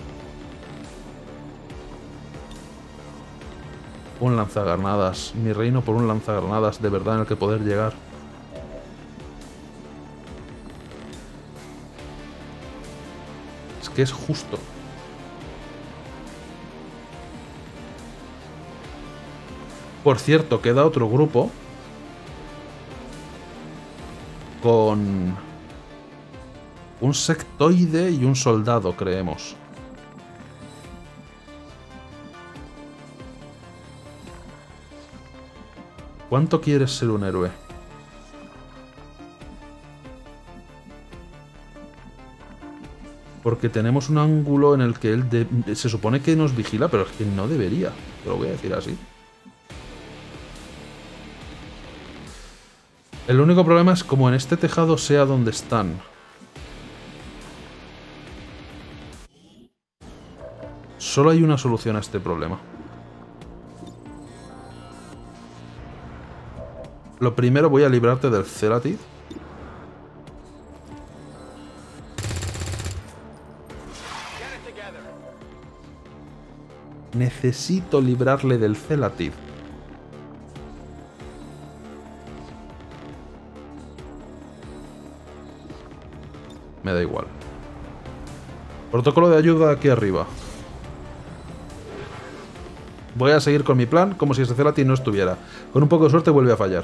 Un lanzagranadas. Mi reino por un lanzagranadas de verdad en el que poder llegar. Que es justo. Por cierto, queda otro grupo con un sectoide y un soldado, creemos. ¿Cuánto quieres ser un héroe? Porque tenemos un ángulo en el que él de, se supone que nos vigila, pero es que no debería. Te lo voy a decir así. El único problema es como en este tejado sea donde están. Solo hay una solución a este problema. Lo primero, voy a librarte del Celatid. Necesito librarle del Celatid. Me da igual. Protocolo de ayuda aquí arriba. Voy a seguir con mi plan como si ese Celatid no estuviera. Con un poco de suerte vuelve a fallar.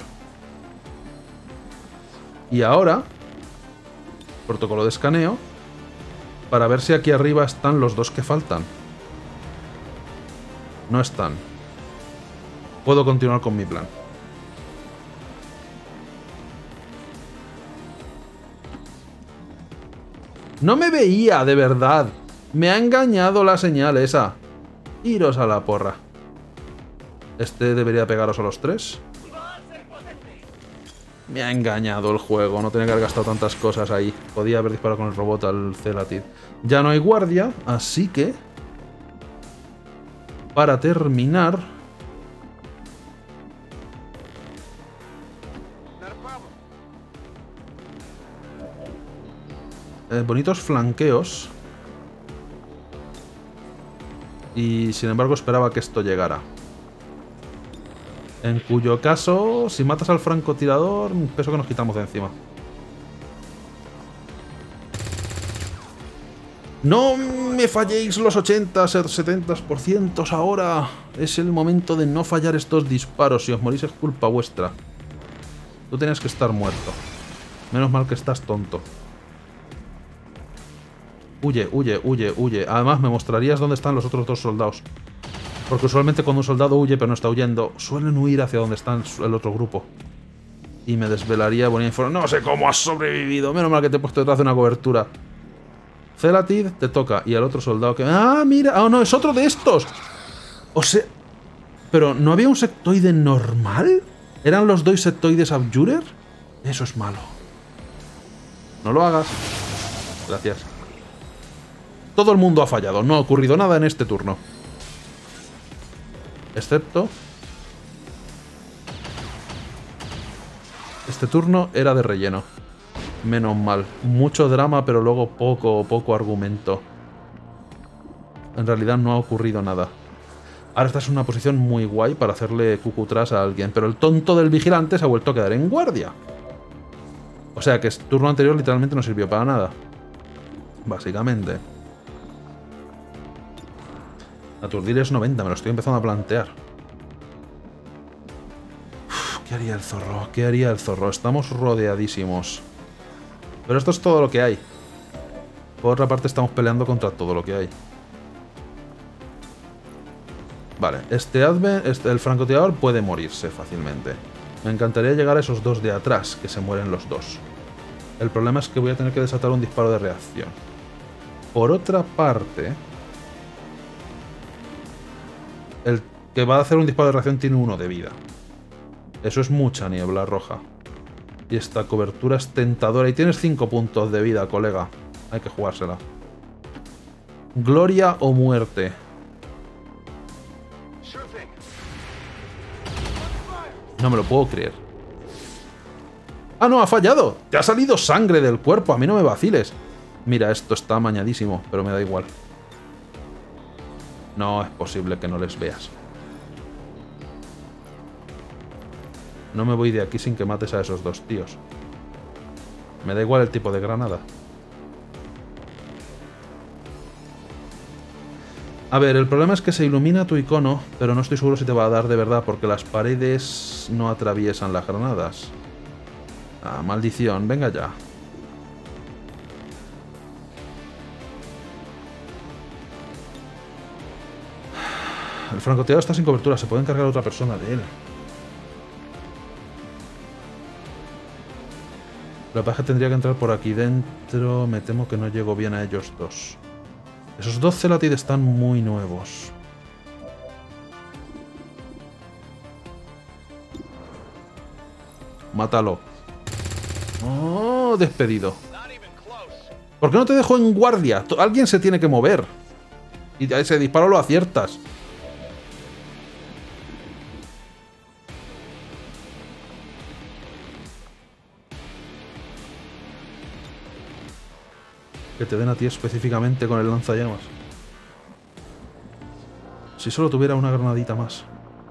Y ahora, protocolo de escaneo, para ver si aquí arriba están los dos que faltan. No están. Puedo continuar con mi plan. No me veía, de verdad. Me ha engañado la señal esa. Iros a la porra. Este debería pegaros a los tres. Me ha engañado el juego. No tenía que haber gastado tantas cosas ahí. Podía haber disparado con el robot al Celatid. Ya no hay guardia, así que... para terminar... Eh, bonitos flanqueos. Y sin embargo esperaba que esto llegara. En cuyo caso, si matas al francotirador, un peso que nos quitamos de encima. ¡No me falléis los ochenta, setenta por ciento ahora! Es el momento de no fallar estos disparos. Si os morís es culpa vuestra. Tú tenías que estar muerto. Menos mal que estás tonto. Huye, huye, huye, huye. Además me mostrarías dónde están los otros dos soldados. Porque usualmente cuando un soldado huye pero no está huyendo, suelen huir hacia donde está el otro grupo. Y me desvelaría bonita información. No sé cómo has sobrevivido. Menos mal que te he puesto detrás de una cobertura. Celatid te toca. Y al otro soldado que... ¡Ah, mira! ¡Ah, no! ¡Es otro de estos! O sea... ¿Pero no había un sectoide normal? ¿Eran los dos sectoides Abjurer? Eso es malo. No lo hagas. Gracias. Todo el mundo ha fallado. No ha ocurrido nada en este turno. Excepto... este turno era de relleno. Menos mal. Mucho drama, pero luego poco, poco argumento. En realidad no ha ocurrido nada. Ahora estás en una posición muy guay para hacerle cucutras a alguien, pero el tonto del vigilante se ha vuelto a quedar en guardia. O sea que el turno anterior literalmente no sirvió para nada. Básicamente. Aturdir es noventa, me lo estoy empezando a plantear. Uf, ¿qué haría el zorro? ¿Qué haría el zorro? Estamos rodeadísimos. Pero esto es todo lo que hay. Por otra parte estamos peleando contra todo lo que hay. Vale, este Advent, este, el francotirador puede morirse fácilmente. Me encantaría llegar a esos dos de atrás, que se mueren los dos. El problema es que voy a tener que desatar un disparo de reacción. Por otra parte... el que va a hacer un disparo de reacción tiene uno de vida. Eso es mucha niebla roja. Y esta cobertura es tentadora. Y tienes cinco puntos de vida, colega. Hay que jugársela. Gloria o muerte. No me lo puedo creer. ¡Ah, no! ¡Ha fallado! ¡Te ha salido sangre del cuerpo! A mí no me vaciles. Mira, esto está amañadísimo, pero me da igual. No es posible que no les veas. No me voy de aquí sin que mates a esos dos tíos. Me da igual el tipo de granada. A ver, el problema es que se ilumina tu icono, pero no estoy seguro si te va a dar de verdad, porque las paredes no atraviesan las granadas. Ah, maldición, venga ya. El francotirador está sin cobertura, se puede encargar a otra persona de él. La paja tendría que entrar por aquí dentro. Me temo que no llego bien a ellos dos. Esos dos Celatid están muy nuevos. Mátalo. o despedido? ¿Por qué no te dejo en guardia? Alguien se tiene que mover. Y a ese disparo lo aciertas. Que te den a ti específicamente con el lanzallamas. Si solo tuviera una granadita más.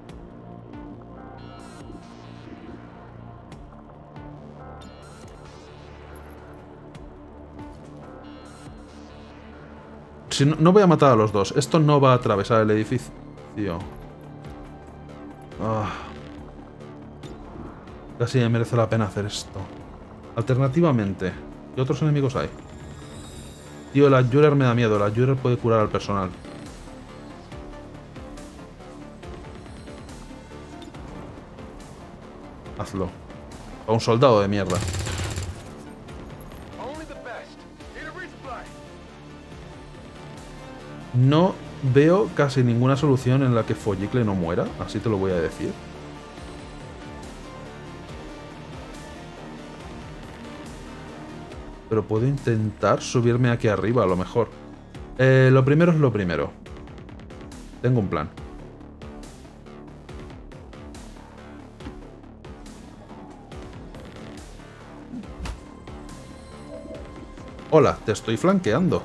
Si no, no voy a matar a los dos. Esto no va a atravesar el edificio. Ah. Casi me merece la pena hacer esto. Alternativamente, ¿qué otros enemigos hay? Tío, el Adjurer me da miedo. El Adjurer puede curar al personal. Hazlo. A un soldado de mierda. No veo casi ninguna solución en la que Follicle no muera, así te lo voy a decir. Pero puedo intentar subirme aquí arriba, a lo mejor. Eh, lo primero es lo primero. Tengo un plan. Hola, te estoy flanqueando.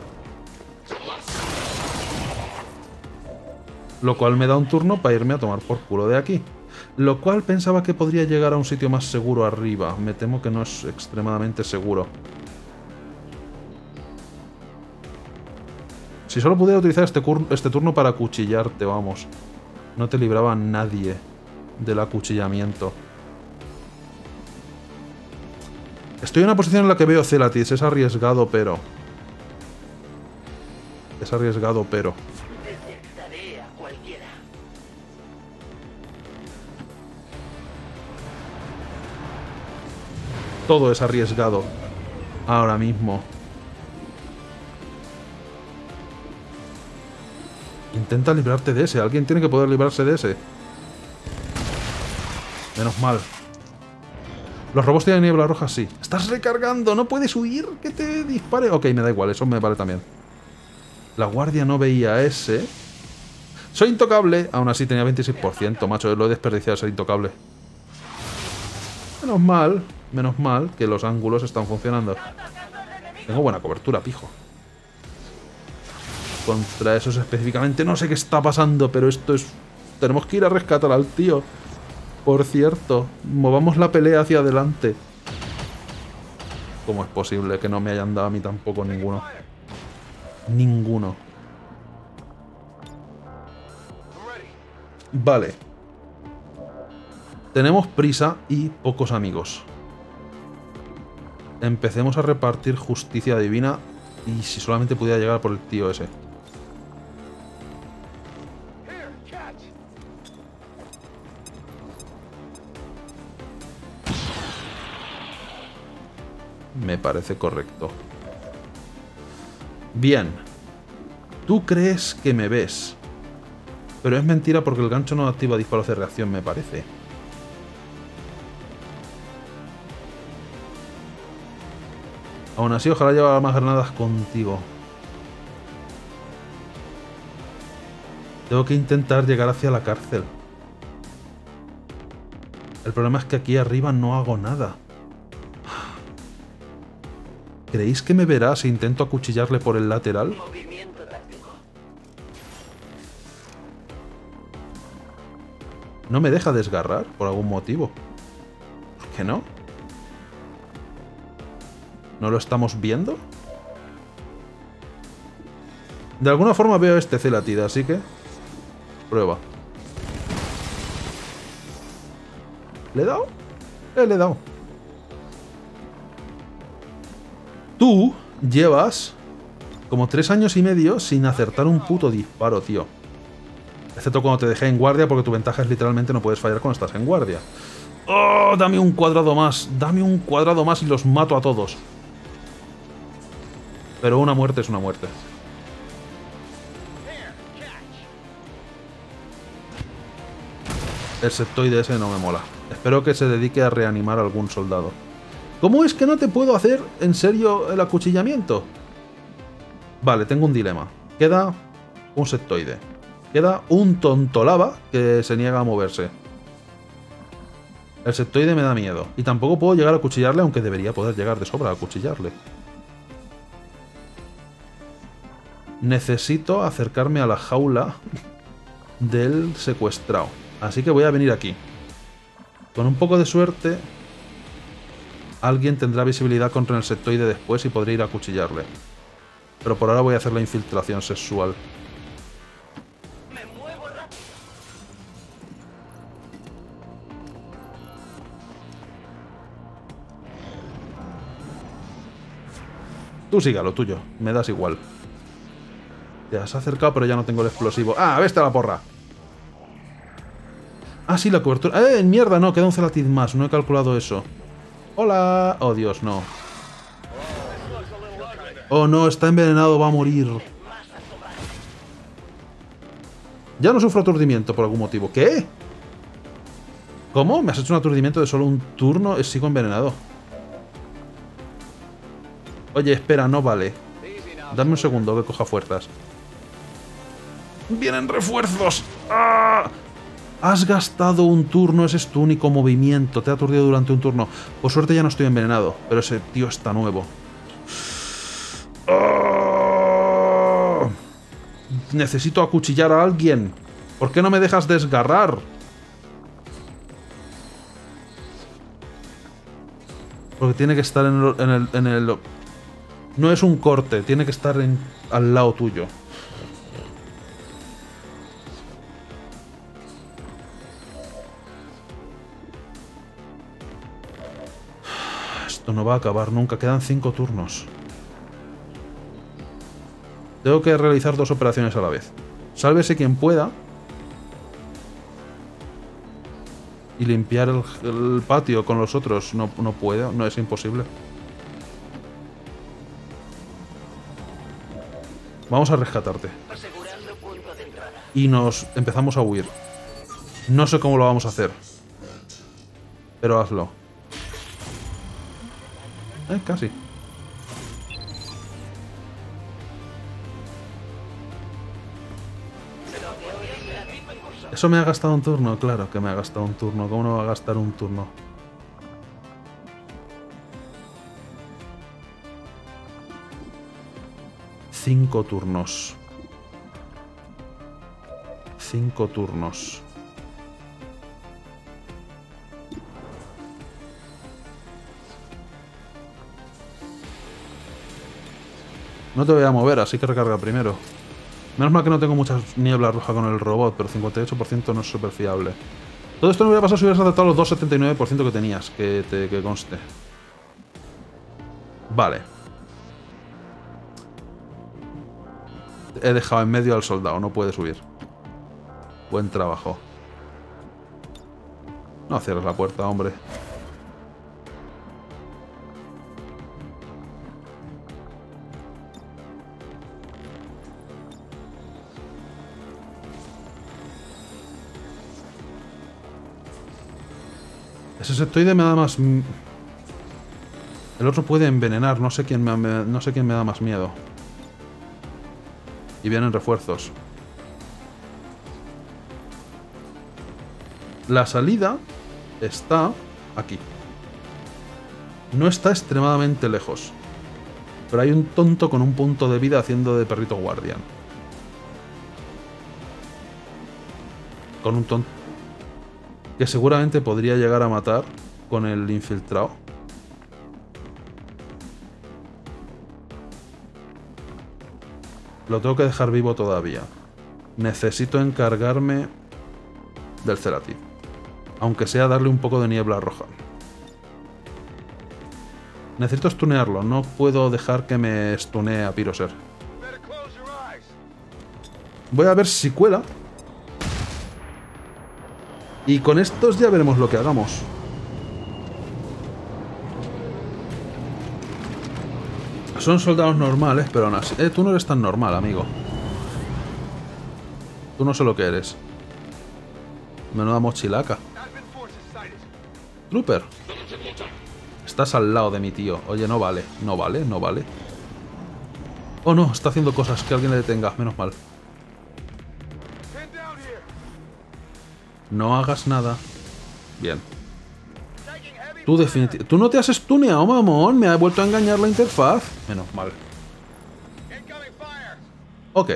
Lo cual me da un turno para irme a tomar por culo de aquí. Lo cual pensaba que podría llegar a un sitio más seguro arriba. Me temo que no es extremadamente seguro. Si solo pudiera utilizar este, este turno para acuchillarte, vamos. No te libraba nadie del acuchillamiento. Estoy en una posición en la que veo Celatis. Es arriesgado, pero... Es arriesgado, pero... Todo es arriesgado. Ahora mismo. Intenta librarte de ese. Alguien tiene que poder librarse de ese. Menos mal. Los robos tienen niebla roja, sí. ¡Estás recargando! ¡No puedes huir! ¡Que te dispare! Ok, me da igual. Eso me vale también. La guardia no veía a ese. Soy intocable. Aún así tenía veintiséis por ciento, macho. Lo he desperdiciado ser intocable. Menos mal. Menos mal que los ángulos están funcionando. Tengo buena cobertura, pijo. Contra esos específicamente no sé qué está pasando, pero esto es... Tenemos que ir a rescatar al tío. Por cierto, movamos la pelea hacia adelante. ¿Cómo es posible que no me hayan dado a mí tampoco ninguno? Ninguno. Vale. Tenemos prisa y pocos amigos. Empecemos a repartir justicia divina. Y si solamente pudiera llegar por el tío ese. Me parece correcto. Bien. Tú crees que me ves. Pero es mentira porque el gancho no activa disparos de reacción, me parece. Aún así, ojalá llevara más granadas contigo. Tengo que intentar llegar hacia la cárcel. El problema es que aquí arriba no hago nada. ¿Creéis que me verá si intento acuchillarle por el lateral? No me deja desgarrar por algún motivo. ¿Por qué no? ¿No lo estamos viendo? De alguna forma veo este Celatid, así que... Prueba. ¿Le he dado? Eh, le he dado. Tú llevas como tres años y medio sin acertar un puto disparo, tío. Excepto cuando te dejé en guardia, porque tu ventaja es literalmente no puedes fallar cuando estás en guardia. ¡Oh! Dame un cuadrado más. Dame un cuadrado más y los mato a todos. Pero una muerte es una muerte. El septoide ese no me mola. Espero que se dedique a reanimar a algún soldado. ¿Cómo es que no te puedo hacer en serio el acuchillamiento? Vale, tengo un dilema. Queda un sectoide. Queda un tontolava que se niega a moverse. El sectoide me da miedo. Y tampoco puedo llegar a acuchillarle, aunque debería poder llegar de sobra a acuchillarle. Necesito acercarme a la jaula del secuestrado. Así que voy a venir aquí. Con un poco de suerte, alguien tendrá visibilidad contra el sectoide después y podré ir a acuchillarle. Pero por ahora voy a hacer la infiltración sexual. Tú siga lo tuyo, me das igual. Te has acercado, pero ya no tengo el explosivo. ¡Ah, vete a la porra! Ah, sí, la cobertura. ¡Eh, mierda! No, queda un celatiz más. No he calculado eso. ¡Hola! Oh, Dios, no. Oh, no, está envenenado, va a morir. Ya no sufro aturdimiento por algún motivo. ¿Qué? ¿Cómo? ¿Me has hecho un aturdimiento de solo un turno? Sigo envenenado. Oye, espera, no vale. Dame un segundo que coja fuerzas. ¡Vienen refuerzos! ¡Ah! Has gastado un turno, ese es tu único movimiento. Te ha aturdido durante un turno. Por suerte ya no estoy envenenado, pero ese tío está nuevo. ¡Oh! Necesito acuchillar a alguien. ¿Por qué no me dejas desgarrar? Porque tiene que estar en el... En el, en el no es un corte, tiene que estar en, al lado tuyo. Esto no va a acabar nunca, quedan cinco turnos. Tengo que realizar dos operaciones a la vez. Sálvese quien pueda. Y limpiar el, el patio con los otros. No, no puedo, no es imposible. Vamos a rescatarte. Y nos empezamos a huir. No sé cómo lo vamos a hacer. Pero hazlo. Eh, casi. Eso me ha gastado un turno, claro que me ha gastado un turno. ¿Cómo no va a gastar un turno? Cinco turnos. Cinco turnos. No te voy a mover, así que recarga primero. Menos mal que no tengo mucha niebla roja con el robot, pero cincuenta y ocho por ciento no es súper fiable. Todo esto no hubiera pasado si hubieras aceptado los dos coma setenta y nueve por ciento que tenías, que, te, que conste. Vale. He dejado en medio al soldado, no puede subir. Buen trabajo. No cierres la puerta, hombre. Ese sectoide me da más... El otro puede envenenar, no sé quién me, no sé quién me da más miedo. Y vienen refuerzos. La salida está aquí. No está extremadamente lejos. Pero hay un tonto con un punto de vida haciendo de perrito guardián. Con un tonto que seguramente podría llegar a matar con el infiltrado. Lo tengo que dejar vivo todavía. Necesito encargarme del Celatiz. Aunque sea darle un poco de niebla roja. Necesito stunearlo. No puedo dejar que me stunee a Pyroser. Voy a ver si cuela. Y con estos ya veremos lo que hagamos. Son soldados normales, pero aún así... Eh, tú no eres tan normal, amigo. Tú no sé lo que eres. Menuda mochilaca. Trooper. Estás al lado de mi tío. Oye, no vale, no vale, no vale. Oh no, está haciendo cosas. Que alguien le detenga, menos mal. No hagas nada. Bien. Tú definitivamente... Tú no te has stuneado, mamón. Me ha vuelto a engañar la interfaz. Menos mal. Ok.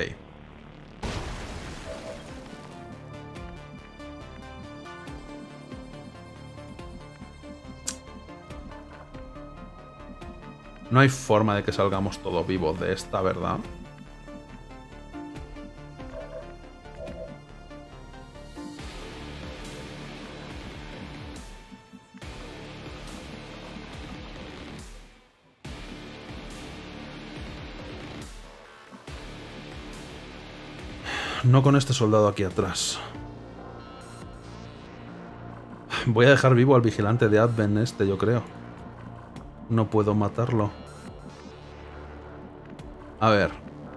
No hay forma de que salgamos todos vivos de esta, ¿verdad? No con este soldado aquí atrás. Voy a dejar vivo al vigilante de Advent este, yo creo. No puedo matarlo. A ver.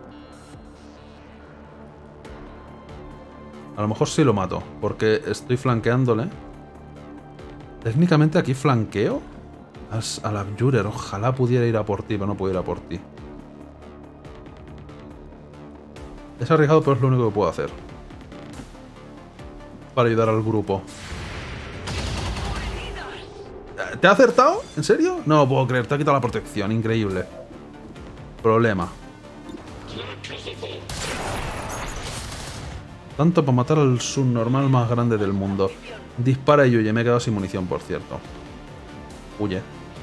A lo mejor sí lo mato, porque estoy flanqueándole. Técnicamente aquí flanqueo a la Abjurer. Ojalá pudiera ir a por ti, pero no puedo ir a por ti. Es arriesgado, pero es lo único que puedo hacer. Para ayudar al grupo. ¿Te ha acertado? ¿En serio? No lo puedo creer, te ha quitado la protección, increíble. Problema. Tanto para matar al subnormal más grande del mundo. Dispara y huye, me he quedado sin munición, por cierto. Huye.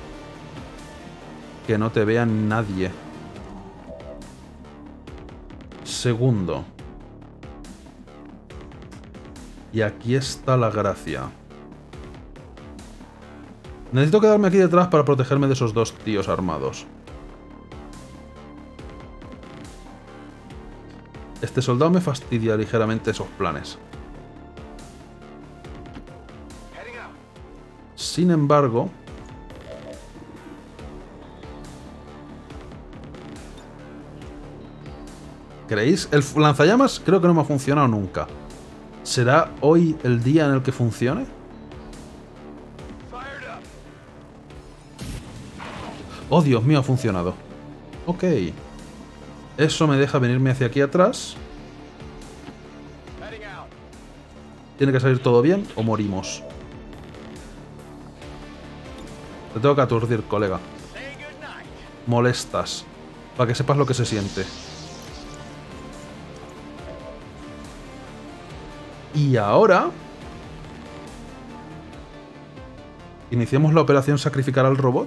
Que no te vea nadie. Segundo. Y aquí está la gracia. Necesito quedarme aquí detrás para protegerme de esos dos tíos armados. Este soldado me fastidia ligeramente esos planes. Sin embargo... ¿Creéis? El lanzallamas creo que no me ha funcionado nunca. ¿Será hoy el día en el que funcione? Oh, Dios mío, ha funcionado. Ok. Eso me deja venirme hacia aquí atrás. Tiene que salir todo bien o morimos. Te tengo que aturdir, colega. Molestas. Para que sepas lo que se siente. Y ahora... ¿iniciamos la operación sacrificar al robot?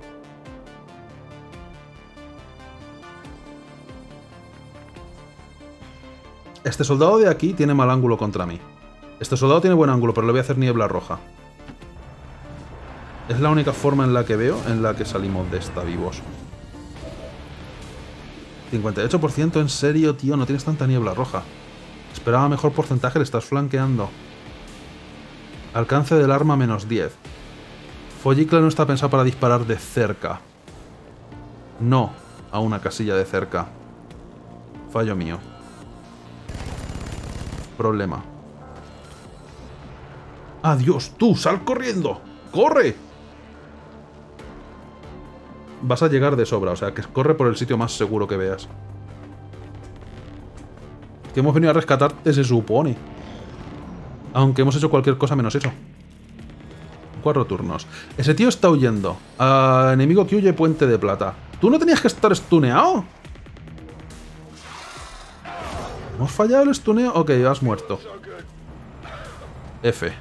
Este soldado de aquí tiene mal ángulo contra mí. Este soldado tiene buen ángulo, pero le voy a hacer niebla roja. Es la única forma en la que veo en la que salimos de esta vivos. cincuenta y ocho por ciento, en serio, tío, no tienes tanta niebla roja. Esperaba mejor porcentaje, le estás flanqueando. Alcance del arma menos diez. Follicle no está pensado para disparar de cerca. No a una casilla de cerca. Fallo mío. Problema. ¡Adiós! ¡Tú! ¡Sal corriendo! ¡Corre! Vas a llegar de sobra, o sea, que corre por el sitio más seguro que veas. Que hemos venido a rescatarte, se supone. Aunque hemos hecho cualquier cosa menos eso. Cuatro turnos. Ese tío está huyendo. Uh, enemigo que huye, puente de plata. ¿Tú no tenías que estar stuneado? ¿Hemos fallado el stuneo? Ok, has muerto. F.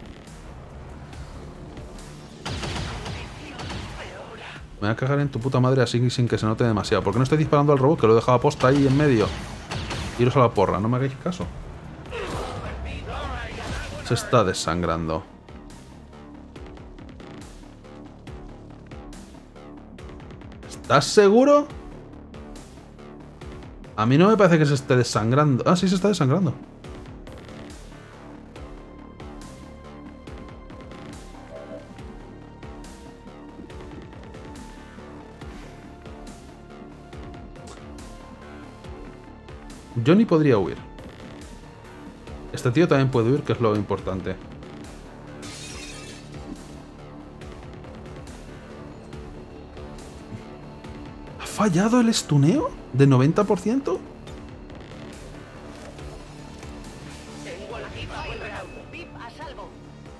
Me voy a cagar en tu puta madre así sin que se note demasiado. ¿Por qué no estoy disparando al robot? Que lo he dejado aposta ahí en medio. Iros a la porra, no me hagáis caso. Se está desangrando. ¿Estás seguro? A mí no me parece que se esté desangrando. Ah, sí, se está desangrando. Johnny podría huir. Este tío también puede huir, que es lo importante. fallado el estuneo? ¿De noventa por ciento? Tengo a la pipa fuera. Pip a salvo.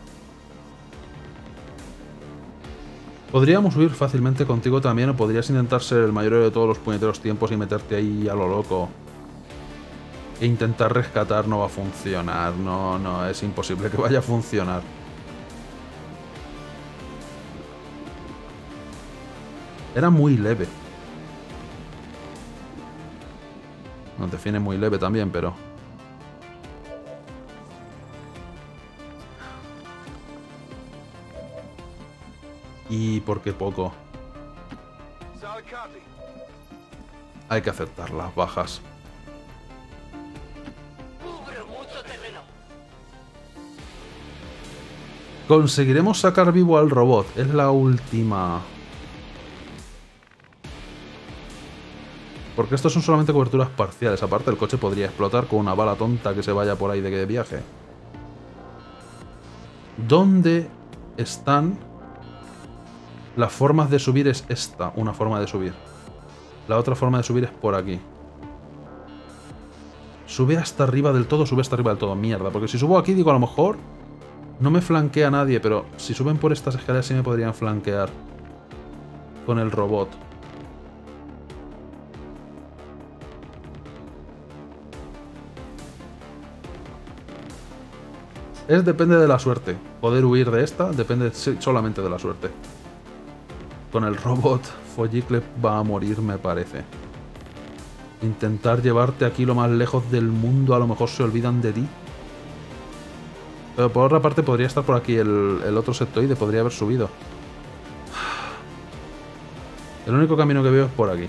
Podríamos huir fácilmente contigo también, o podrías intentar ser el mayor de todos los puñeteros tiempos y meterte ahí a lo loco. E intentar rescatar no va a funcionar. No, no, es imposible que vaya a funcionar. Era muy leve. No, define muy leve también, pero... ¿Y por qué poco? Hay que aceptar las bajas. Cubro mucho terreno. Conseguiremos sacar vivo al robot. Es la última... Porque estos son solamente coberturas parciales. Aparte, el coche podría explotar con una bala tonta que se vaya por ahí de viaje. ¿Dónde están? Las formas de subir es esta, una forma de subir. La otra forma de subir es por aquí. Sube hasta arriba del todo, sube hasta arriba del todo. Mierda, porque si subo aquí, digo, a lo mejor no me flanquea nadie, pero si suben por estas escaleras sí me podrían flanquear con el robot. Es depende de la suerte. Poder huir de esta depende solamente de la suerte. Con el robot, Follicle va a morir, me parece. Intentar llevarte aquí lo más lejos del mundo, a lo mejor se olvidan de ti. Pero por otra parte podría estar por aquí el, el otro sectoide, podría haber subido. El único camino que veo es por aquí.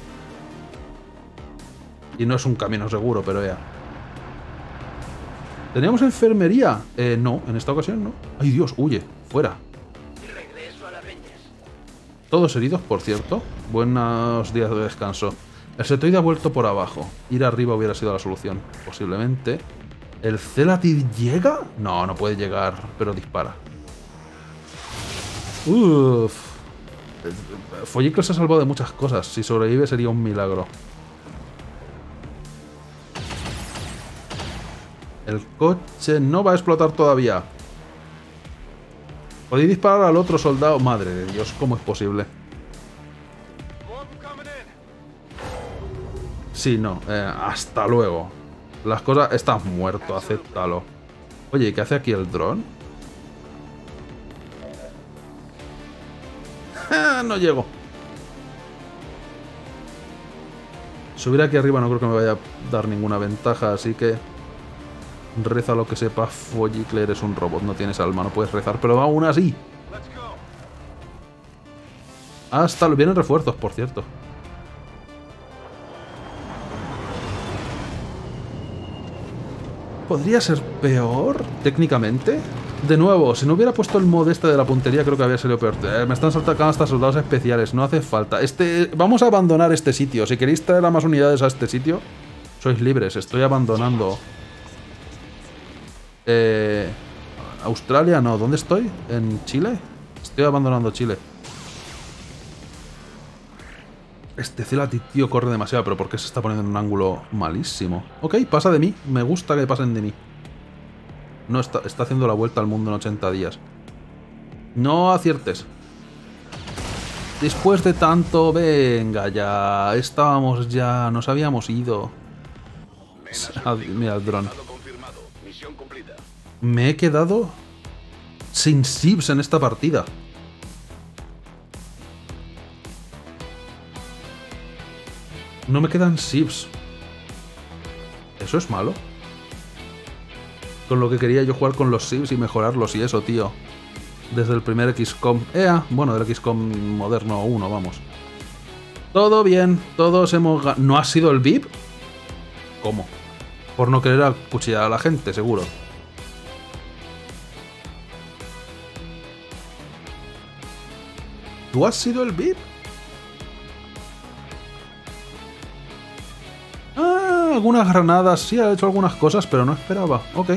Y no es un camino seguro, pero ya. ¿Teníamos enfermería? Eh, no, en esta ocasión no. ¡Ay, Dios! Huye, fuera. Regreso a las Rangers. Todos heridos, por cierto. Buenos días de descanso. El sectoide ha vuelto por abajo. Ir arriba hubiera sido la solución, posiblemente. ¿El Celatid llega? No, no puede llegar, pero dispara. Uff. Follicle se ha salvado de muchas cosas. Si sobrevive sería un milagro. El coche no va a explotar todavía. ¿Podéis disparar al otro soldado? Madre de Dios, ¿cómo es posible? Sí, no. Eh, hasta luego. Las cosas... Estás muerto, acéptalo. Oye, ¿qué hace aquí el dron? No llego. Subir aquí arriba no creo que me vaya a dar ninguna ventaja, así que... Reza lo que sepa, Follicle, eres un robot, no tienes alma, no puedes rezar, pero aún así. Hasta lo vienen refuerzos, por cierto. ¿Podría ser peor, técnicamente? De nuevo, si no hubiera puesto el mod este de la puntería, creo que habría sido peor. Eh, me están saltando hasta soldados especiales, no hace falta. Este, vamos a abandonar este sitio. Si queréis traer a más unidades a este sitio, sois libres. Estoy abandonando... Eh, Australia, no. ¿Dónde estoy? ¿En Chile? Estoy abandonando Chile. Este Celatid, tío, corre demasiado. ¿Pero por qué se está poniendo en un ángulo malísimo? Ok, pasa de mí. Me gusta que pasen de mí. No, está, está haciendo la vuelta al mundo en ochenta días. No aciertes. Después de tanto... Venga, ya. Estábamos ya... Nos habíamos ido. Ah, mira el dron. Me he quedado sin S I Vs en esta partida. No me quedan S I Vs. ¿Eso es malo? Con lo que quería yo jugar con los S I Vs y mejorarlos y eso, tío. Desde el primer X COM. ¡Ea! Bueno, del X COM moderno uno, vamos. Todo bien, todos hemos... ¿No ha sido el V I P? ¿Cómo? Por no querer acuchillar a la gente, seguro. ¿Tú has sido el V I P? Ah, algunas granadas. Sí, ha hecho algunas cosas, pero no esperaba. Ok.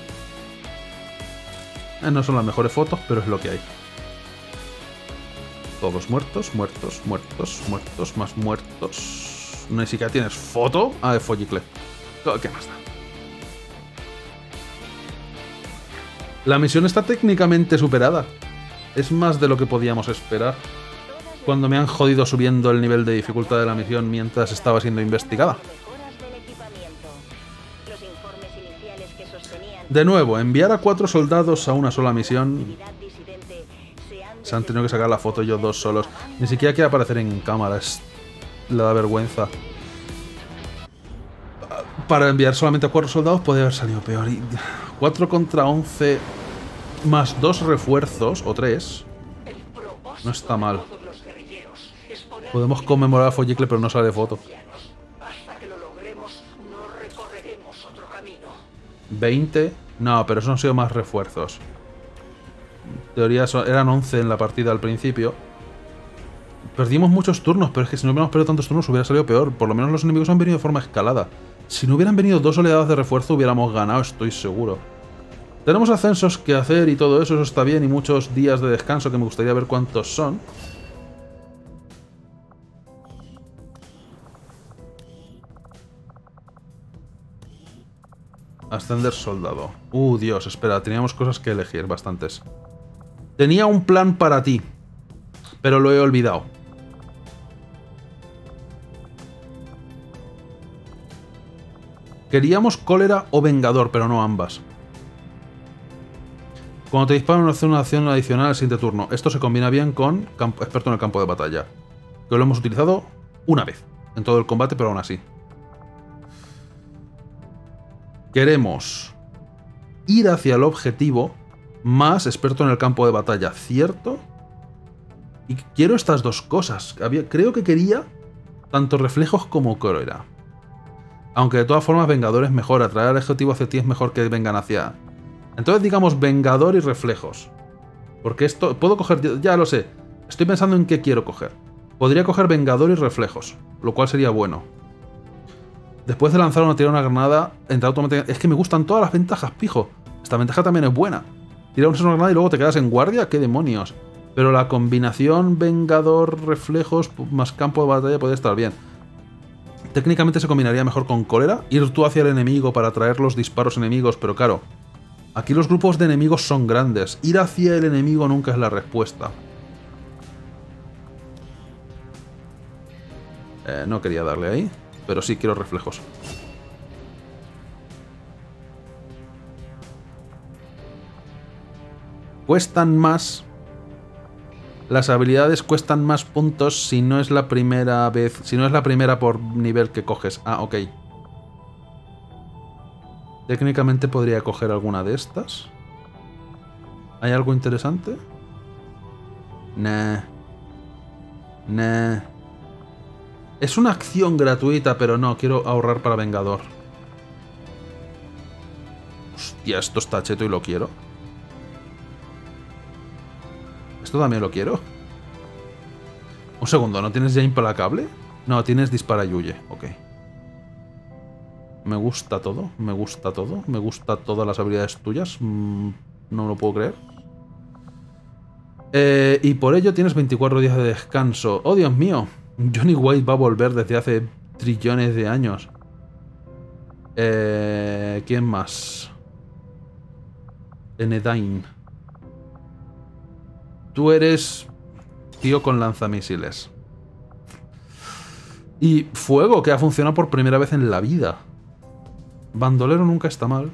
Eh, no son las mejores fotos, pero es lo que hay. Todos muertos, muertos, muertos, muertos, más muertos. No, ni siquiera tienes foto. Ah, de Follicle. ¿Qué más da? La misión está técnicamente superada. Es más de lo que podíamos esperar. Cuando me han jodido subiendo el nivel de dificultad de la misión mientras estaba siendo investigada. De nuevo, enviar a cuatro soldados a una sola misión. Se han tenido que sacar la foto ellos dos solos. Ni siquiera quiere aparecer en cámara. Es... le da vergüenza. Para enviar solamente a cuatro soldados podría haber salido peor. Y cuatro contra once más dos refuerzos, o tres. No está mal. Podemos conmemorar a Follicle, pero no sale foto. veinte. No, pero eso han sido más refuerzos. En teoría eran once en la partida al principio. Perdimos muchos turnos, pero es que si no hubiéramos perdido tantos turnos hubiera salido peor. Por lo menos los enemigos han venido de forma escalada. Si no hubieran venido dos oleadas de refuerzo hubiéramos ganado, estoy seguro. Tenemos ascensos que hacer y todo eso, eso está bien. Y muchos días de descanso que me gustaría ver cuántos son. Ascender soldado. Uh, Dios, espera, teníamos cosas que elegir, bastantes. Tenía un plan para ti, pero lo he olvidado. Queríamos cólera o vengador, pero no ambas. Cuando te disparan hace una acción adicional al siguiente turno. Esto se combina bien con campo, experto en el campo de batalla. Que lo hemos utilizado una vez en todo el combate, pero aún así. Queremos ir hacia el objetivo más experto en el campo de batalla, ¿cierto? Y quiero estas dos cosas. Había, creo que quería tanto reflejos como cólera. Aunque de todas formas vengador es mejor. Atraer al objetivo hacia ti es mejor que vengan hacia... Entonces digamos vengador y reflejos. Porque esto... Puedo coger... Ya lo sé. Estoy pensando en qué quiero coger. Podría coger vengador y reflejos. Lo cual sería bueno. Después de lanzar una tirar una granada, entrar automáticamente... Es que me gustan todas las ventajas, pijo. Esta ventaja también es buena. Tirar una granada y luego te quedas en guardia, qué demonios. Pero la combinación vengador, reflejos, más campo de batalla puede estar bien. Técnicamente se combinaría mejor con cólera. Ir tú hacia el enemigo para atraer los disparos enemigos, pero claro, aquí los grupos de enemigos son grandes. Ir hacia el enemigo nunca es la respuesta. Eh, no quería darle ahí. Pero sí quiero reflejos. Cuestan más. Las habilidades cuestan más puntos si no es la primera vez. Si no es la primera por nivel que coges. Ah, ok. Técnicamente podría coger alguna de estas. ¿Hay algo interesante? Nah. Nah. Es una acción gratuita, pero no, quiero ahorrar para Vengador. Hostia, esto está cheto y lo quiero. Esto también lo quiero. Un segundo, ¿no tienes ya implacable? No, tienes dispara y huye, ok. Me gusta todo, me gusta todo, me gusta todas las habilidades tuyas. Mm, no lo puedo creer. Eh, y por ello tienes veinticuatro días de descanso. ¡Oh, Dios mío! Johnny White va a volver desde hace trillones de años. Eh, ¿Quién más? Enedain. Tú eres tío con lanzamisiles. Y fuego, que ha funcionado por primera vez en la vida. Bandolero nunca está mal.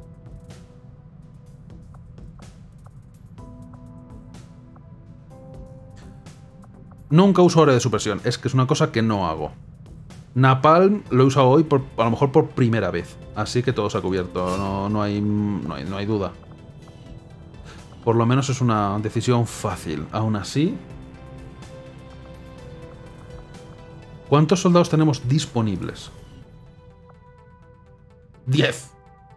Nunca uso área de supresión, es que es una cosa que no hago. Napalm lo he usado hoy por, a lo mejor por primera vez, así que todo se ha cubierto, no, no, hay, no, hay, no hay duda. Por lo menos es una decisión fácil, aún así. ¿Cuántos soldados tenemos disponibles? ¡diez!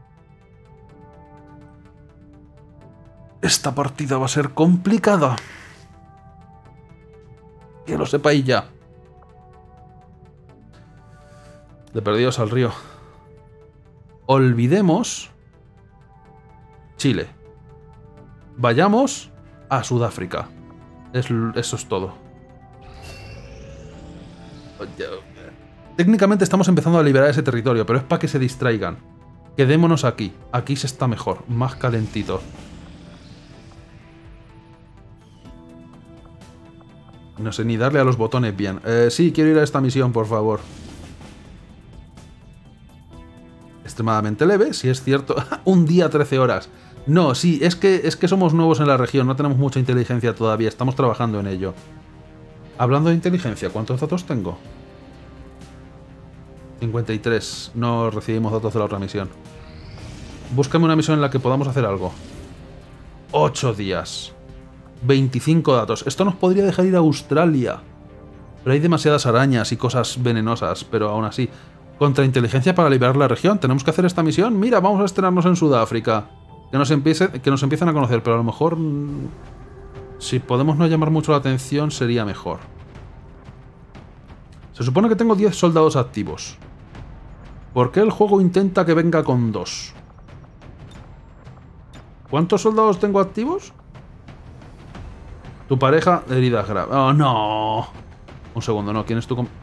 Esta partida va a ser complicada. Que lo sepáis ya. De perdidos al río. Olvidemos Chile. Vayamos a Sudáfrica. Es, eso es todo. Técnicamente estamos empezando a liberar ese territorio, pero es para que se distraigan. Quedémonos aquí. Aquí se está mejor, más calentito. No sé ni darle a los botones bien. Eh, sí, quiero ir a esta misión, por favor. Extremadamente leve, si es cierto. Un día, trece horas. No, sí, es que, es que somos nuevos en la región, no tenemos mucha inteligencia todavía, estamos trabajando en ello. Hablando de inteligencia, ¿cuántos datos tengo? cincuenta y tres. No recibimos datos de la otra misión. Búscame una misión en la que podamos hacer algo. ocho días. veinticinco datos. Esto nos podría dejar ir a Australia. Pero hay demasiadas arañas y cosas venenosas, pero aún así. Contrainteligencia para liberar la región. ¿Tenemos que hacer esta misión? Mira, vamos a estrenarnos en Sudáfrica. Que nos, empiece, que nos empiecen a conocer, pero a lo mejor... Si podemos no llamar mucho la atención, sería mejor. Se supone que tengo diez soldados activos. ¿Por qué el juego intenta que venga con dos? ¿Cuántos soldados tengo activos? Tu pareja, heridas graves. ¡Oh, no! Un segundo, no. ¿Quién es tu com...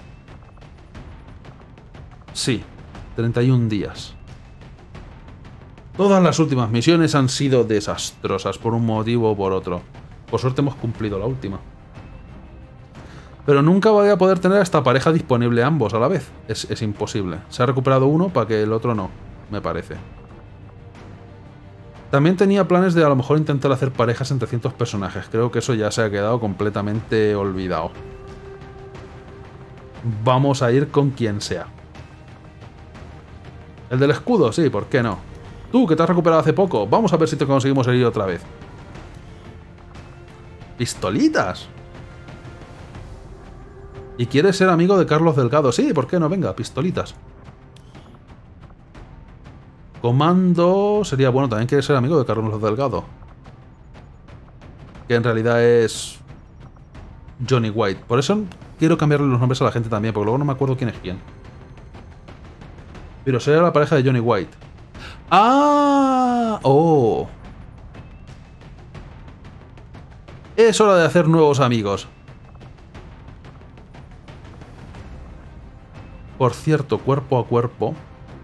Sí, treinta y un días. Todas las últimas misiones han sido desastrosas por un motivo o por otro. Por suerte hemos cumplido la última. Pero nunca voy a poder tener a esta pareja disponible ambos a la vez. Es, es imposible. Se ha recuperado uno para que el otro no, me parece. También tenía planes de a lo mejor intentar hacer parejas entre cientos personajes. Creo que eso ya se ha quedado completamente olvidado. Vamos a ir con quien sea. El del escudo, sí, ¿por qué no? Tú, que te has recuperado hace poco. Vamos a ver si te conseguimos herir otra vez. ¡Pistolitas! ¿Y quieres ser amigo de Carlos Delgado? Sí, ¿por qué no? Venga, pistolitas. Comando... Sería bueno, también quieres ser amigo de Carlos Delgado. Que en realidad es... Johnny White. Por eso quiero cambiarle los nombres a la gente también, porque luego no me acuerdo quién es quién. Pero será la pareja de Johnny White. ¡Ah! ¡Oh! Es hora de hacer nuevos amigos. Por cierto, cuerpo a cuerpo.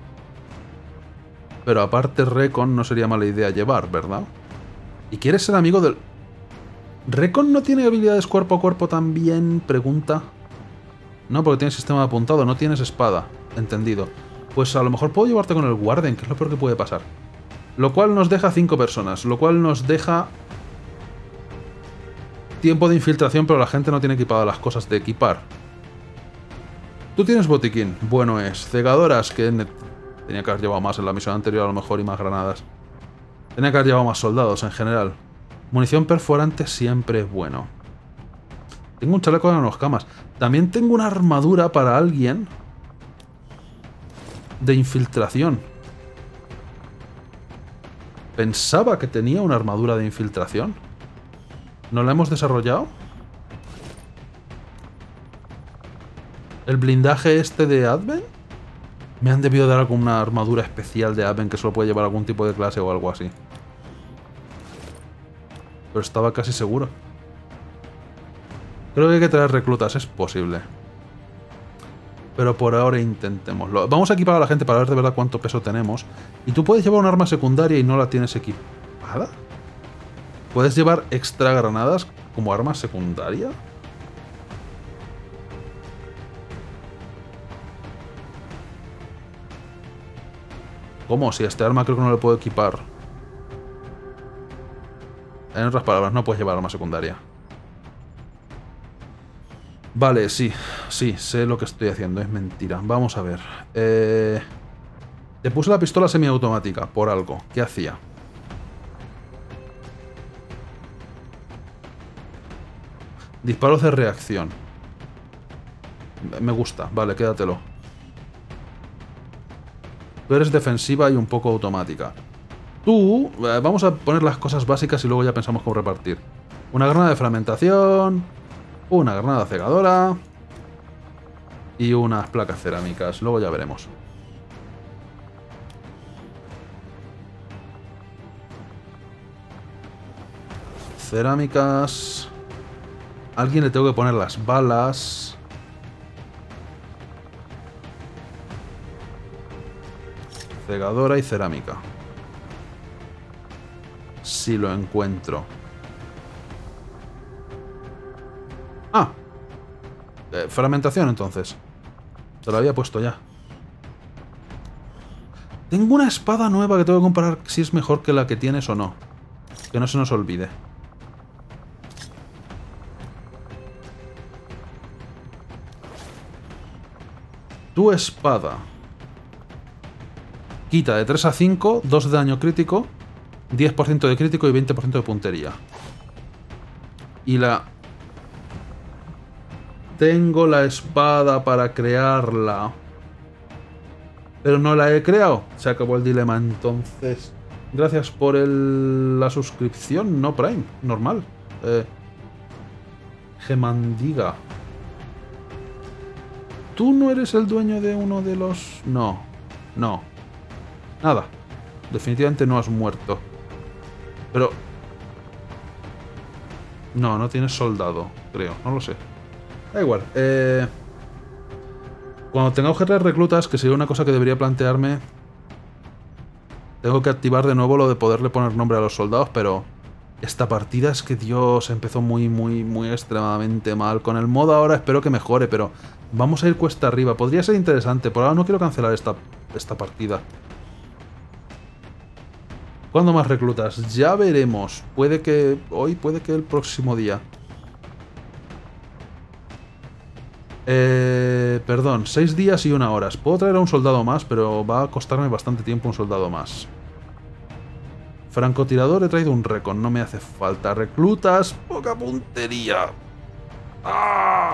Pero aparte Recon no sería mala idea llevar, ¿verdad? ¿Y quieres ser amigo del...? ¿Recon no tiene habilidades cuerpo a cuerpo también? Pregunta. No, porque tiene sistema de apuntado, no tienes espada. Entendido. Pues a lo mejor puedo llevarte con el Warden, que es lo peor que puede pasar. Lo cual nos deja cinco personas, lo cual nos deja... tiempo de infiltración, pero la gente no tiene equipadas las cosas de equipar. Tú tienes botiquín, bueno es. Cegadoras, que tenía que haber llevado más en la misión anterior a lo mejor, y más granadas. Tenía que haber llevado más soldados en general. Munición perforante siempre es bueno. Tengo un chaleco de nanoscamas. También tengo una armadura para alguien de infiltración. Pensaba que tenía una armadura de infiltración. ¿No la hemos desarrollado? ¿El blindaje este de Advent? Me han debido dar alguna armadura especial de Advent que solo puede llevar algún tipo de clase o algo así. Pero estaba casi seguro. Creo que hay que traer reclutas, es posible. Pero por ahora intentémoslo. Vamos a equipar a la gente para ver de verdad cuánto peso tenemos. Y tú puedes llevar un arma secundaria y no la tienes equipada. ¿Puedes llevar extra granadas como arma secundaria? ¿Cómo? Si a este arma creo que no le puedo equipar. En otras palabras, no puedes llevar arma secundaria. Vale, sí. Sí, sé lo que estoy haciendo. Es mentira. Vamos a ver. Eh... Te puse la pistola semiautomática por algo. ¿Qué hacía? Disparos de reacción. Me gusta. Vale, quédatelo. Tú eres defensiva y un poco automática. Tú... Eh, vamos a poner las cosas básicas y luego ya pensamos cómo repartir. Una granada de fragmentación. Una granada cegadora. Y unas placas cerámicas. Luego ya veremos. Cerámicas. A alguien le tengo que poner las balas. Cegadora y cerámica. Si lo encuentro. Ah. Eh, fragmentación entonces. Te lo había puesto ya. Tengo una espada nueva que tengo que comparar si es mejor que la que tienes o no. Que no se nos olvide. Tu espada. Quita de tres a cinco, dos de daño crítico, diez por ciento de crítico y veinte por ciento de puntería. Y la... Tengo la espada para crearla. Pero no la he creado. Se acabó el dilema entonces. Gracias por el... la suscripción, no Prime, normal. Eh... Gemandiga. ¿Tú no eres el dueño de uno de los...? No, no. Nada. Definitivamente no has muerto. Pero... No, no tienes soldado, creo. No lo sé. Da igual. Eh... Cuando tenga ojeras reclutas, que sería una cosa que debería plantearme... Tengo que activar de nuevo lo de poderle poner nombre a los soldados, pero... Esta partida es que, Dios, empezó muy, muy, muy extremadamente mal. Con el modo ahora espero que mejore, pero... Vamos a ir cuesta arriba. Podría ser interesante. Por ahora no quiero cancelar esta, esta partida. ¿Cuándo más reclutas? Ya veremos. Puede que hoy, puede que el próximo día. Eh, perdón, seis días y una hora. Puedo traer a un soldado más, pero va a costarme bastante tiempo un soldado más. Francotirador, he traído un recon, no me hace falta. Reclutas, poca puntería. ¡Ah!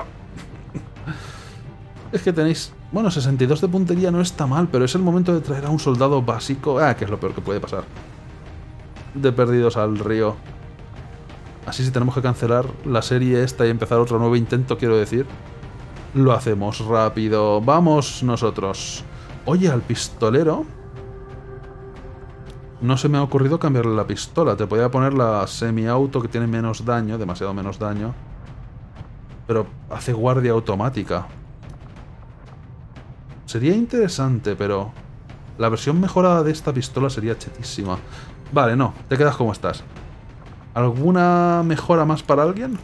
Es que tenéis... Bueno, sesenta y dos de puntería no está mal, pero es el momento de traer a un soldado básico. Ah, que es lo peor que puede pasar. De perdidos al río. Así si tenemos que cancelar la serie esta y empezar otro nuevo intento, quiero decir, lo hacemos rápido. Vamos nosotros. Oye, al pistolero... No se me ha ocurrido cambiarle la pistola. Te podía poner la semi-auto que tiene menos daño, demasiado menos daño. Pero hace guardia automática. Sería interesante, pero... La versión mejorada de esta pistola sería chetísima. Vale, no, te quedas como estás. ¿Alguna mejora más para alguien?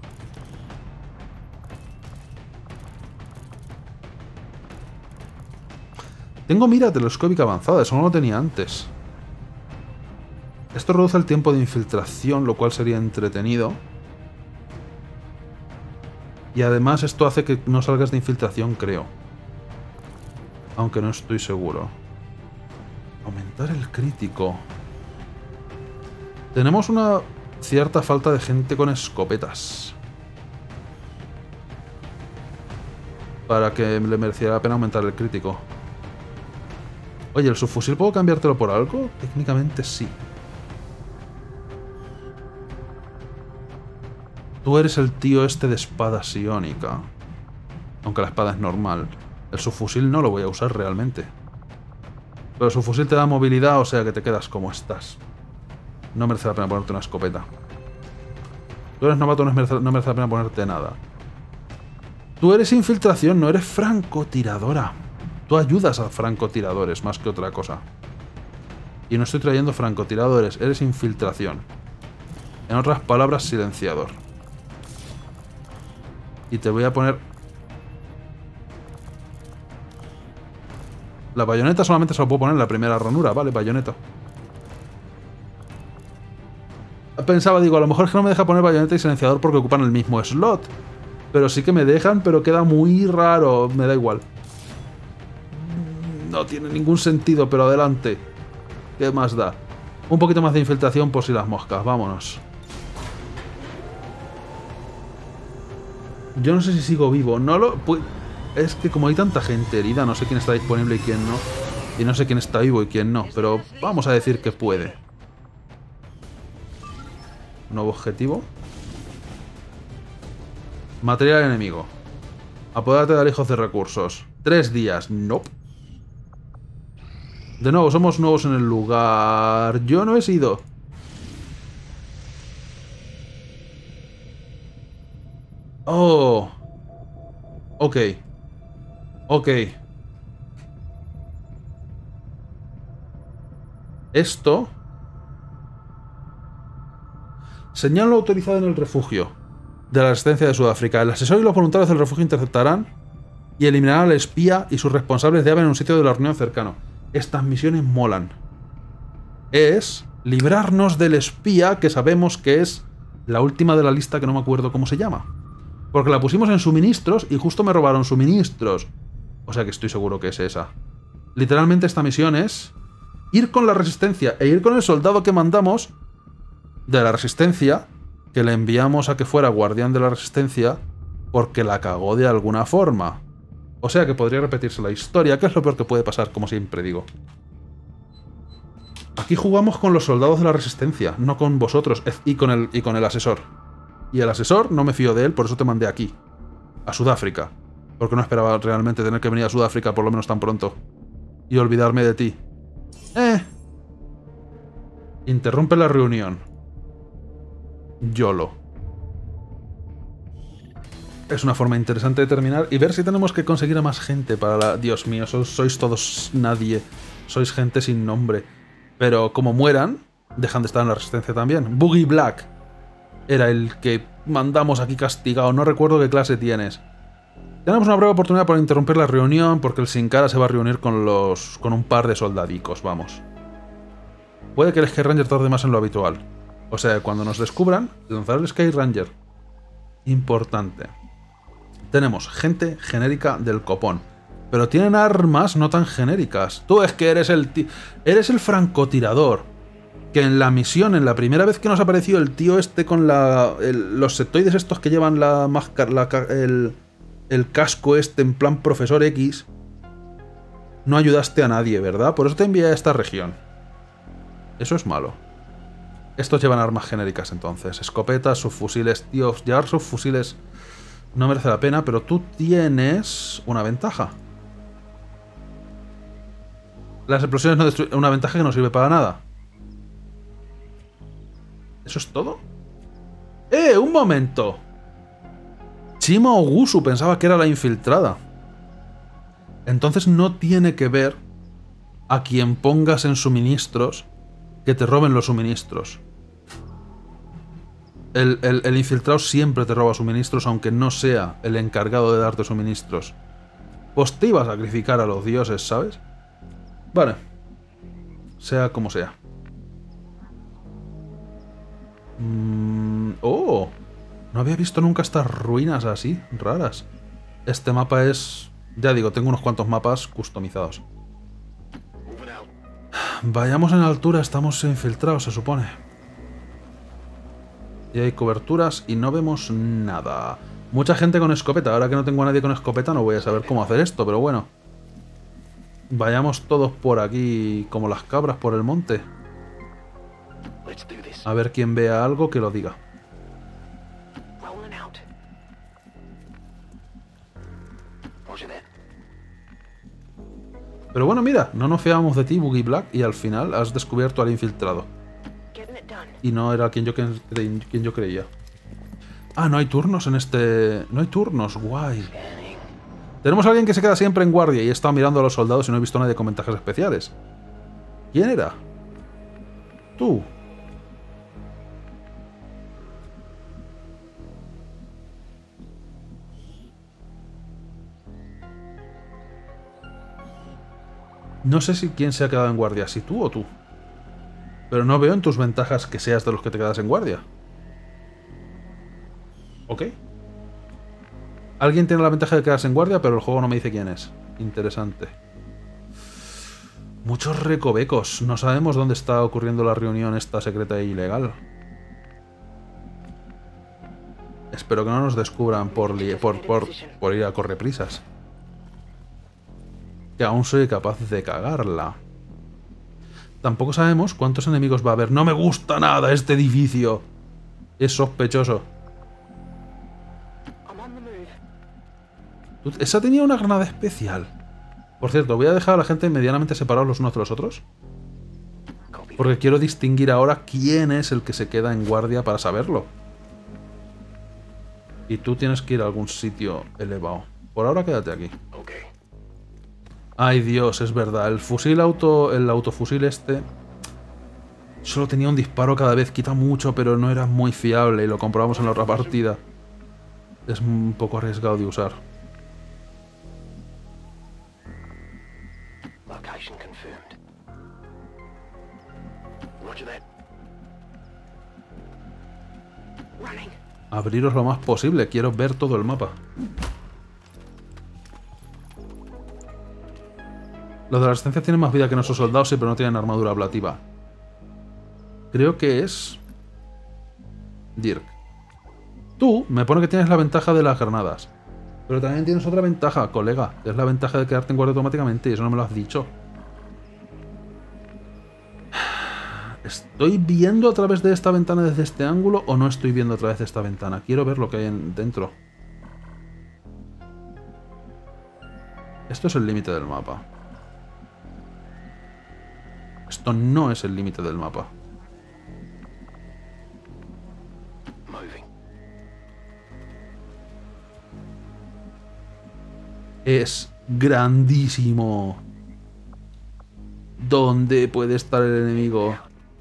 Tengo mira telescópica avanzada, eso no lo tenía antes. Esto reduce el tiempo de infiltración, lo cual sería entretenido. Y además esto hace que no salgas de infiltración, creo. Aunque no estoy seguro. Aumentar el crítico. Tenemos una cierta falta de gente con escopetas. Para que le mereciera la pena aumentar el crítico. Oye, ¿el subfusil puedo cambiártelo por algo? Técnicamente sí. Tú eres el tío este de espada psiónica. Aunque la espada es normal. El subfusil no lo voy a usar realmente. Pero el subfusil te da movilidad, o sea que te quedas como estás. No merece la pena ponerte una escopeta. Tú eres novato, no merece, no merece la pena ponerte nada. Tú eres infiltración, no eres francotiradora. Tú ayudas a francotiradores más que otra cosa. Y no estoy trayendo francotiradores, eres infiltración. En otras palabras, silenciador. Y te voy a poner... La bayoneta solamente se lo puedo poner en la primera ranura, vale, bayoneta. Pensaba, digo, a lo mejor es que no me deja poner bayoneta y silenciador porque ocupan el mismo slot. Pero sí que me dejan, pero queda muy raro, me da igual. No tiene ningún sentido, pero adelante. ¿Qué más da? Un poquito más de infiltración por si las moscas, vámonos. Yo no sé si sigo vivo, no lo... Pues, es que como hay tanta gente herida, no sé quién está disponible y quién no. Y no sé quién está vivo y quién no, pero vamos a decir que puede. Nuevo objetivo. Material enemigo. Apodérate de alijos de recursos. Tres días, nope. De nuevo, somos nuevos en el lugar. Yo no he sido... Oh. Ok. Ok. Esto... Señal no autorizada en el refugio de la resistencia de Sudáfrica. El asesor y los voluntarios del refugio interceptarán y eliminarán al espía y sus responsables de haber en un sitio de la reunión cercano. Estas misiones molan. Es librarnos del espía, que sabemos que es la última de la lista, que no me acuerdo cómo se llama. Porque la pusimos en suministros y justo me robaron suministros. O sea que estoy seguro que es esa. Literalmente esta misión es ir con la resistencia e ir con el soldado que mandamos de la resistencia, que le enviamos a que fuera guardián de la resistencia porque la cagó de alguna forma. O sea que podría repetirse la historia, que es lo peor que puede pasar, como siempre digo. Aquí jugamos con los soldados de la resistencia, no con vosotros, y con el, y con el asesor. Y el asesor, no me fío de él, por eso te mandé aquí. A Sudáfrica. Porque no esperaba realmente tener que venir a Sudáfrica por lo menos tan pronto. Y olvidarme de ti. Eh. Interrumpe la reunión. YOLO. Es una forma interesante de terminar y ver si tenemos que conseguir a más gente para la... Dios mío, sois, sois todos nadie. Sois gente sin nombre. Pero como mueran, dejan de estar en la resistencia también. Boogie Black era el que mandamos aquí castigado. No recuerdo qué clase tienes. Tenemos una breve oportunidad para interrumpir la reunión porque el Sin Cara se va a reunir con los con un par de soldadicos, vamos. Puede que el Sky Ranger tarde más en lo habitual. O sea, cuando nos descubran, lanzar el Sky Ranger. Importante. Tenemos gente genérica del copón. Pero tienen armas no tan genéricas. Tú es que eres el tío... Eres el francotirador. Que en la misión, en la primera vez que nos apareció el tío este con la... El, los sectoides estos que llevan la máscara... La, el, el casco este en plan Profesor X. No ayudaste a nadie, ¿verdad? Por eso te envié a esta región. Eso es malo. Estos llevan armas genéricas entonces. Escopetas, subfusiles. Tío, llevar subfusiles no merece la pena, pero tú tienes una ventaja. Las explosiones no destruyen... Una ventaja que no sirve para nada. ¿Eso es todo? ¡Eh! ¡Un momento! Chima Ogusu pensaba que era la infiltrada. Entonces no tiene que ver a quien pongas en suministros que te roben los suministros. El, el, el infiltrado siempre te roba suministros, aunque no sea el encargado de darte suministros. Pues te iba a sacrificar a los dioses, ¿sabes? Vale. Sea como sea. Mm, ¡oh! No había visto nunca estas ruinas así, raras. Este mapa es... Ya digo, tengo unos cuantos mapas customizados. Vayamos en altura, estamos infiltrados, se supone. Y hay coberturas y no vemos nada. Mucha gente con escopeta. Ahora que no tengo a nadie con escopeta no voy a saber cómo hacer esto, pero bueno. Vayamos todos por aquí como las cabras por el monte. A ver quién vea algo que lo diga. Pero bueno, mira, no nos fiábamos de ti, Boogie Black, y al final has descubierto al infiltrado. Y no era quien yo, quien, quien yo creía. Ah, no hay turnos en este... No hay turnos, guay. Tenemos a alguien que se queda siempre en guardia y he estado mirando a los soldados y no he visto a nadie con ventajas especiales. ¿Quién era? Tú. No sé si quién se ha quedado en guardia, si tú o tú. Pero no veo en tus ventajas que seas de los que te quedas en guardia. Ok. Alguien tiene la ventaja de quedarse en guardia, pero el juego no me dice quién es. Interesante. Muchos recovecos. No sabemos dónde está ocurriendo la reunión esta secreta e ilegal. Espero que no nos descubran por, por, por, por ir a correprisas. Que aún soy capaz de cagarla. Tampoco sabemos cuántos enemigos va a haber. ¡No me gusta nada este edificio! Es sospechoso. Esa tenía una granada especial. Por cierto, voy a dejar a la gente medianamente separados los unos de los otros. Porque quiero distinguir ahora quién es el que se queda en guardia para saberlo. Y tú tienes que ir a algún sitio elevado. Por ahora quédate aquí. Okay. Ay Dios, es verdad. El fusil auto... El autofusil este... Solo tenía un disparo cada vez. Quita mucho, pero no era muy fiable. Y lo comprobamos en la otra partida. Es un poco arriesgado de usar. Location confirmed. Roger that. Running. Abriros lo más posible. Quiero ver todo el mapa. Los de la resistencia tienen más vida que nuestros soldados, sí, pero no tienen armadura ablativa. Creo que es... Dirk. Tú me pone que tienes la ventaja de las granadas. Pero también tienes otra ventaja, colega. Que es la ventaja de quedarte en guardia automáticamente. Y eso no me lo has dicho. ¿Estoy viendo a través de esta ventana desde este ángulo o no estoy viendo a través de esta ventana? Quiero ver lo que hay en, dentro. Esto es el límite del mapa. Esto no es el límite del mapa. Moving. Es grandísimo. ¿Dónde puede estar el enemigo?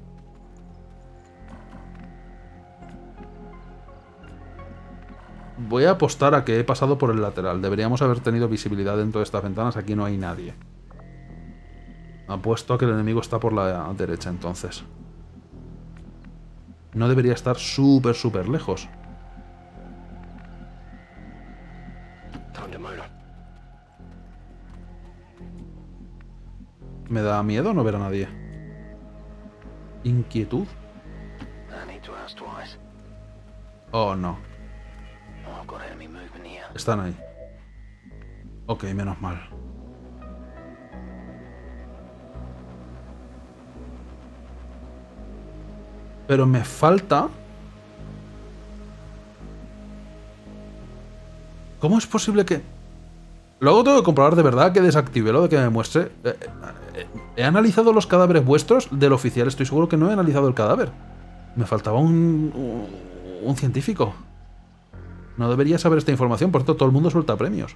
Voy a apostar a que he pasado por el lateral. Deberíamos haber tenido visibilidad dentro de estas ventanas. Aquí no hay nadie. Apuesto a que el enemigo está por la derecha, entonces. No debería estar súper, súper lejos. Time to motor. Me da miedo no ver a nadie. Inquietud. I need to ask twice. Oh, no. Oh, I've got enemy movement here. Están ahí. Ok, menos mal. Pero me falta... ¿Cómo es posible que...? Luego tengo que comprobar de verdad que desactive lo de que me muestre. Eh, eh, he analizado los cadáveres vuestros del oficial. Estoy seguro que no he analizado el cadáver. Me faltaba un... un, un científico. No debería saber esta información. Por cierto, todo el mundo suelta premios.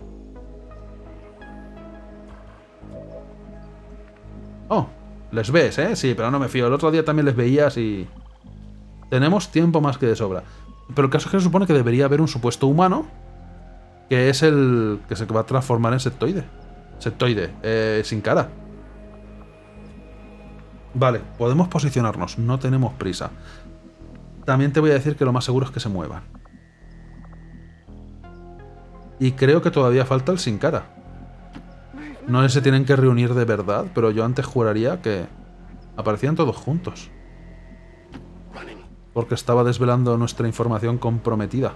Oh, les ves, ¿eh? Sí, pero no me fío. El otro día también les veías y... Tenemos tiempo más que de sobra. Pero el caso es que se supone que debería haber un supuesto humano que es el que se va a transformar en septoide. Septoide, eh, sin cara. Vale, podemos posicionarnos. No tenemos prisa. También te voy a decir que lo más seguro es que se muevan. Y creo que todavía falta el sin cara. No sé si se tienen que reunir de verdad, pero yo antes juraría que aparecían todos juntos. Porque estaba desvelando nuestra información comprometida.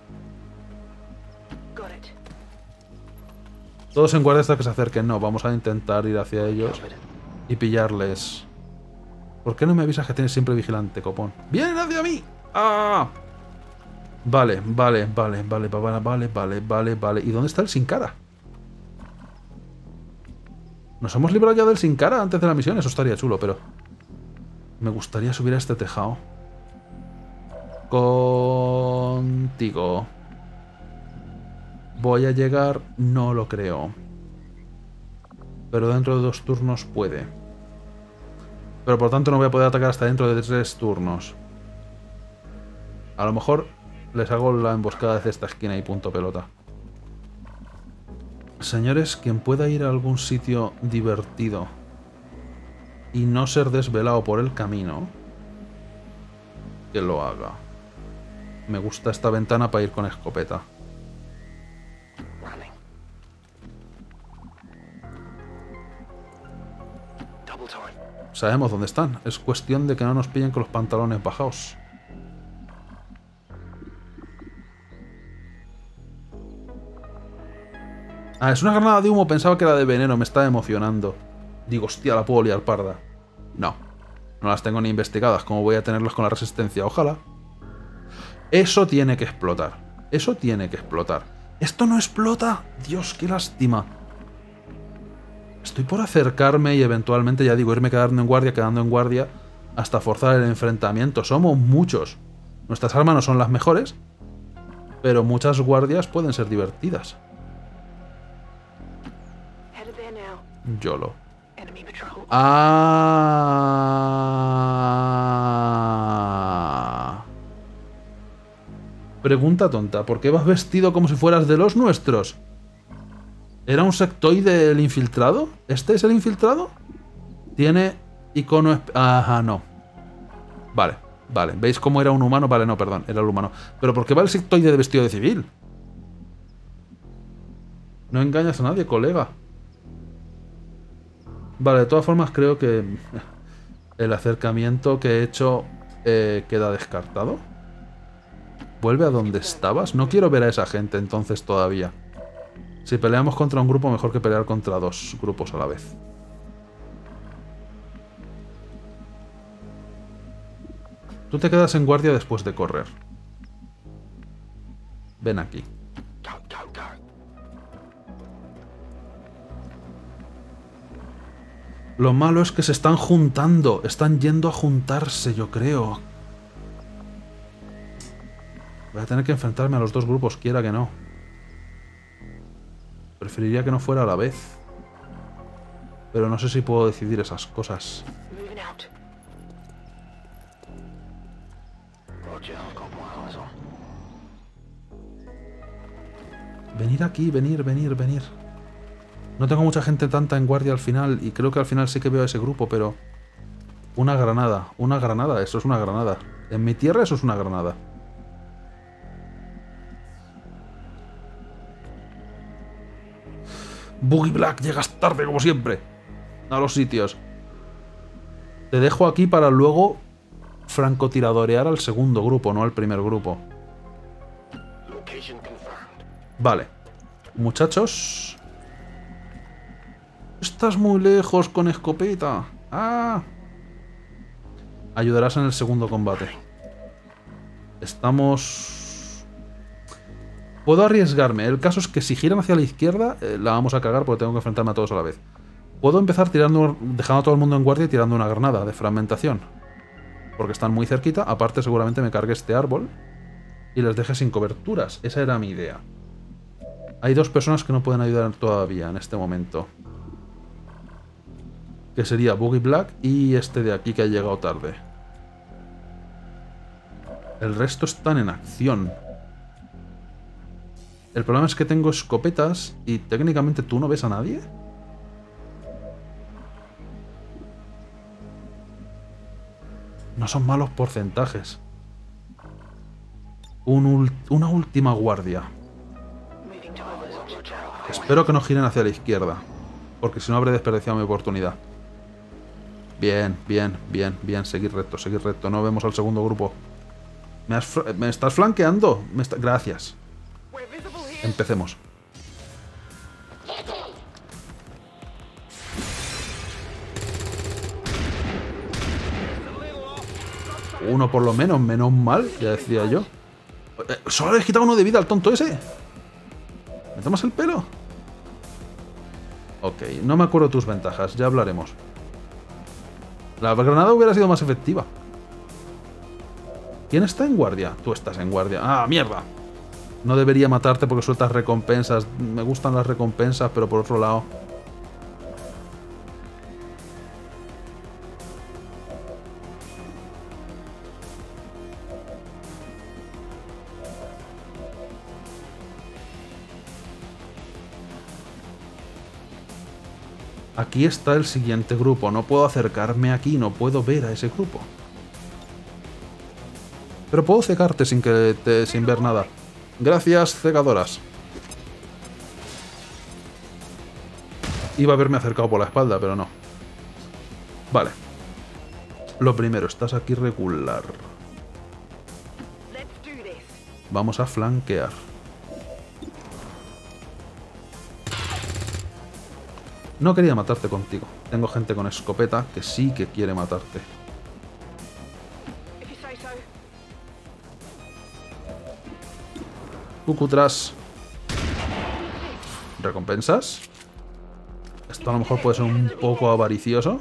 Got it. Todos en guardia hasta que se acerquen. No, vamos a intentar ir hacia ellos y pillarles. ¿Por qué no me avisas que tienes siempre vigilante, copón? ¡Vienen hacia mí! ¡Ah! Vale, vale, vale, vale, vale, vale, vale, vale, vale. ¿Y dónde está el sin cara? Nos hemos librado ya del sin cara antes de la misión. Eso estaría chulo, pero... Me gustaría subir a este tejado. Contigo. ¿Voy a llegar? No lo creo. Pero dentro de dos turnos puede. Pero por tanto no voy a poder atacar hasta dentro de tres turnos. A lo mejor les hago la emboscada desde esta esquina y punto pelota. Señores, quien pueda ir a algún sitio divertido y no ser desvelado por el camino, que lo haga. Me gusta esta ventana para ir con escopeta. Sabemos dónde están. Es cuestión de que no nos pillen con los pantalones bajados. Ah, es una granada de humo. Pensaba que era de veneno. Me estaba emocionando. Digo, hostia, la puedo liar parda. No. No las tengo ni investigadas. ¿Cómo voy a tenerlas con la resistencia? Ojalá. Eso tiene que explotar. Eso tiene que explotar. ¿Esto no explota? Dios, qué lástima. Estoy por acercarme y eventualmente, ya digo, irme quedando en guardia, quedando en guardia, hasta forzar el enfrentamiento. Somos muchos. Nuestras armas no son las mejores, Pero muchas guardias pueden ser divertidas. Headed there now. YOLO. Enemy patrol. Ah. Pregunta tonta, ¿por qué vas vestido como si fueras de los nuestros? ¿Era un sectoide el infiltrado? ¿Este es el infiltrado? Tiene icono... Ajá, no. Vale, vale. ¿Veis cómo era un humano? Vale, no, perdón, era el humano. ¿Pero por qué va el sectoide de vestido de civil? No engañas a nadie, colega. Vale, de todas formas creo que el acercamiento que he hecho eh, queda descartado. Vuelve a donde estabas. No quiero ver a esa gente entonces todavía. Si peleamos contra un grupo, mejor que pelear contra dos grupos a la vez. Tú te quedas en guardia después de correr. Ven aquí. Lo malo es que se están juntando. Están yendo a juntarse, yo creo. Voy a tener que enfrentarme a los dos grupos, quiera que no. Preferiría que no fuera a la vez. Pero no sé si puedo decidir esas cosas. Moving out. Venir aquí, venir, venir, venir. No tengo mucha gente tanta en guardia al final. Y creo que al final sí que veo a ese grupo, pero... Una granada, una granada, eso es una granada. En mi tierra eso es una granada. Boogie Black, llegas tarde como siempre a los sitios. Te dejo aquí para luego francotiradorear al segundo grupo, no al primer grupo. Vale. Muchachos. Estás muy lejos con escopeta. Ah. Ayudarás en el segundo combate. Estamos... Puedo arriesgarme. El caso es que si giran hacia la izquierda, eh, la vamos a cagar porque tengo que enfrentarme a todos a la vez. Puedo empezar tirando, dejando a todo el mundo en guardia y tirando una granada de fragmentación. Porque están muy cerquita. Aparte, seguramente me cargue este árbol y les deje sin coberturas. Esa era mi idea. Hay dos personas que no pueden ayudar todavía en este momento. Que sería Boogie Black y este de aquí que ha llegado tarde. El resto están en acción. El problema es que tengo escopetas y técnicamente tú no ves a nadie. No son malos porcentajes. Un ul- una última guardia. Espero que no giren hacia la izquierda, porque si no habré desperdiciado mi oportunidad. Bien, bien, bien, bien. Seguir recto, seguir recto. No vemos al segundo grupo. ¿Me, has fr- me estás flanqueando? Me está- Gracias. Empecemos. Uno por lo menos, menos mal, ya decía yo. Eh, Solo le he quitado uno de vida al tonto ese. ¿Me tomas el pelo? Ok, no me acuerdo tus ventajas, ya hablaremos. La granada hubiera sido más efectiva. ¿Quién está en guardia? Tú estás en guardia. ¡Ah, mierda! No debería matarte porque sueltas recompensas. Me gustan las recompensas, pero por otro lado... Aquí está el siguiente grupo. No puedo acercarme aquí, no puedo ver a ese grupo. Pero puedo cegarte sin, que te, sin ver nada. Gracias, cegadoras. Iba a haberme acercado por la espalda, pero no. Vale. Lo primero, estás aquí regular. Vamos a flanquear. No quería matarte contigo. Tengo gente con escopeta que sí que quiere matarte. Cucutras. ¿Recompensas? Esto a lo mejor puede ser un poco avaricioso.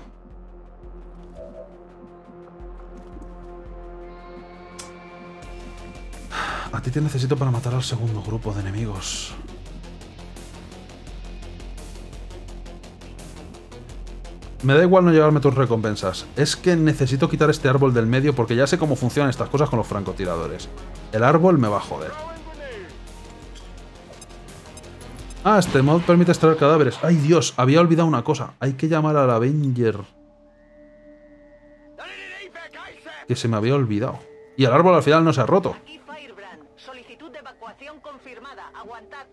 ti te necesito para matar al segundo grupo de enemigos. Me da igual no llevarme tus recompensas. Es que necesito quitar este árbol del medio porque ya sé cómo funcionan estas cosas con los francotiradores. El árbol me va a joder. Ah, este mod permite extraer cadáveres. ¡Ay, Dios! Había olvidado una cosa. Hay que llamar al Avenger. Que se me había olvidado. Y el árbol al final no se ha roto. Aquí Firebrand. Solicitud de evacuación confirmada. Aguantad.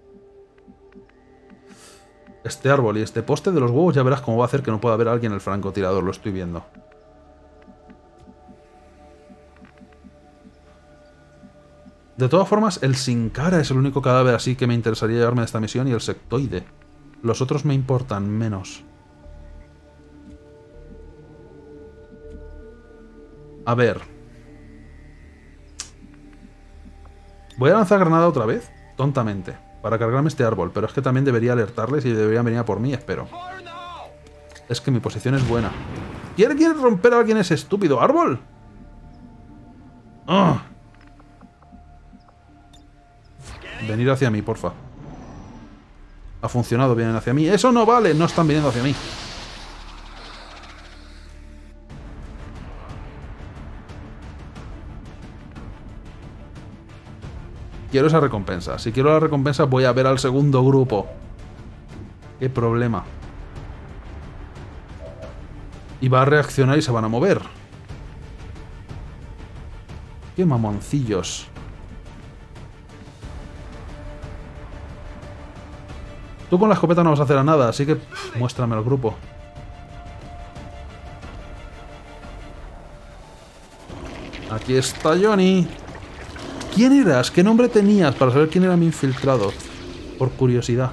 Este árbol y este poste de los huevos ya verás cómo va a hacer que no pueda ver a alguien el francotirador. Lo estoy viendo. De todas formas, el sin cara es el único cadáver así que me interesaría llevarme de esta misión y el sectoide. Los otros me importan menos. A ver. Voy a lanzar granada otra vez, tontamente, para cargarme este árbol, pero es que también debería alertarles y deberían venir a por mí, espero. Es que mi posición es buena. ¿Quiere, quiere romper a alguien ese estúpido árbol? ¡Ah! Venir hacia mí, porfa. Ha funcionado, vienen hacia mí. ¡Eso no vale! No están viniendo hacia mí. Quiero esa recompensa. Si quiero la recompensa voy a ver al segundo grupo. ¿Qué problema? Y va a reaccionar y se van a mover. ¡Qué mamoncillos! Tú con la escopeta no vas a hacer a nada, así que pff, muéstrame al grupo. Aquí está Johnny. ¿Quién eras? ¿Qué nombre tenías? Para saber quién era mi infiltrado. Por curiosidad.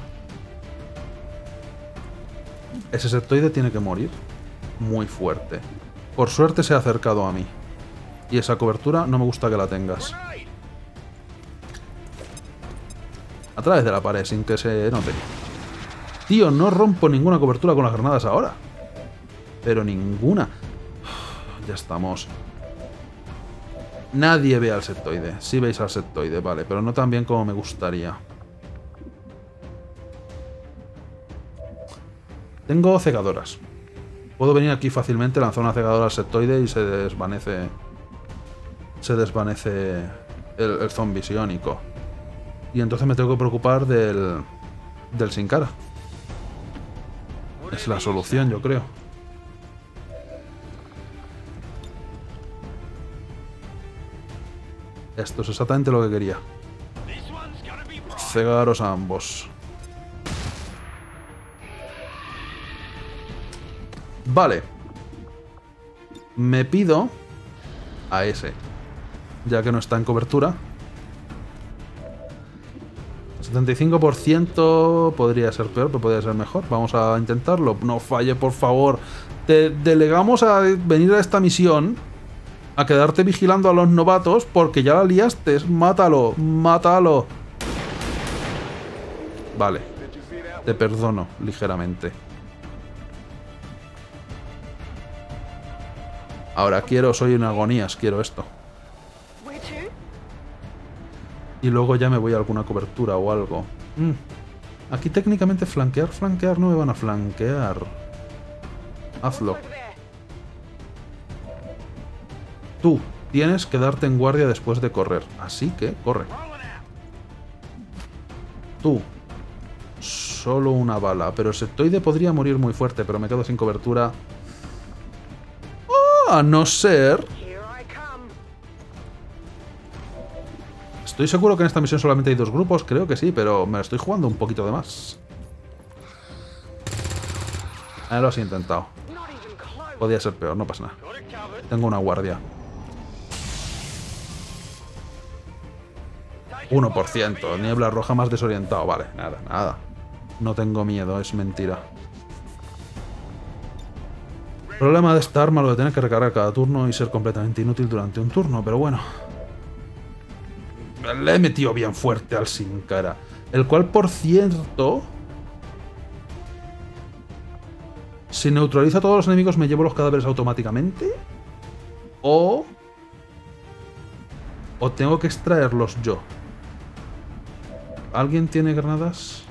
Ese sectoide tiene que morir. Muy fuerte. Por suerte se ha acercado a mí. Y esa cobertura no me gusta que la tengas. A través de la pared, sin que se note. Tío, no rompo ninguna cobertura con las granadas ahora. Pero ninguna. Uf, ya estamos. Nadie ve al sectoide. Sí veis al sectoide, vale, pero no tan bien como me gustaría. Tengo cegadoras. Puedo venir aquí fácilmente, lanzar una cegadora al sectoide y se desvanece... Se desvanece el, el zombie psiónico. Y entonces me tengo que preocupar del... Del sin cara. Es la solución, yo creo. Esto es exactamente lo que quería. Cegaros a ambos. Vale. Me pido a ese. Ya que no está en cobertura. setenta y cinco por ciento podría ser peor, pero podría ser mejor. Vamos a intentarlo. No falle, por favor. Te delegamos a venir a esta misión, a quedarte vigilando a los novatos, porque ya la liaste. Mátalo, mátalo. Vale. Te perdono, ligeramente. Ahora quiero, soy en agonías, quiero esto. Y luego ya me voy a alguna cobertura o algo. Mm. Aquí técnicamente flanquear, flanquear, no me van a flanquear. Hazlo. Tú tienes que darte en guardia después de correr. Así que corre. Tú. Solo una bala. Pero el sectoide podría morir muy fuerte, pero me quedo sin cobertura. Oh, a no ser... Estoy seguro que en esta misión solamente hay dos grupos, creo que sí, pero me la estoy jugando un poquito de más. Ah, lo has intentado. Podía ser peor, no pasa nada. Tengo una guardia. uno por ciento. Niebla roja más desorientado. Vale, nada, nada. No tengo miedo, es mentira. El problema de esta arma lo de tener que recargar cada turno y ser completamente inútil durante un turno, pero bueno. Le he metido bien fuerte al sin cara. El cual, por cierto... Si neutraliza a todos los enemigos, ¿me llevo los cadáveres automáticamente? O... ¿O tengo que extraerlos yo? ¿Alguien tiene granadas?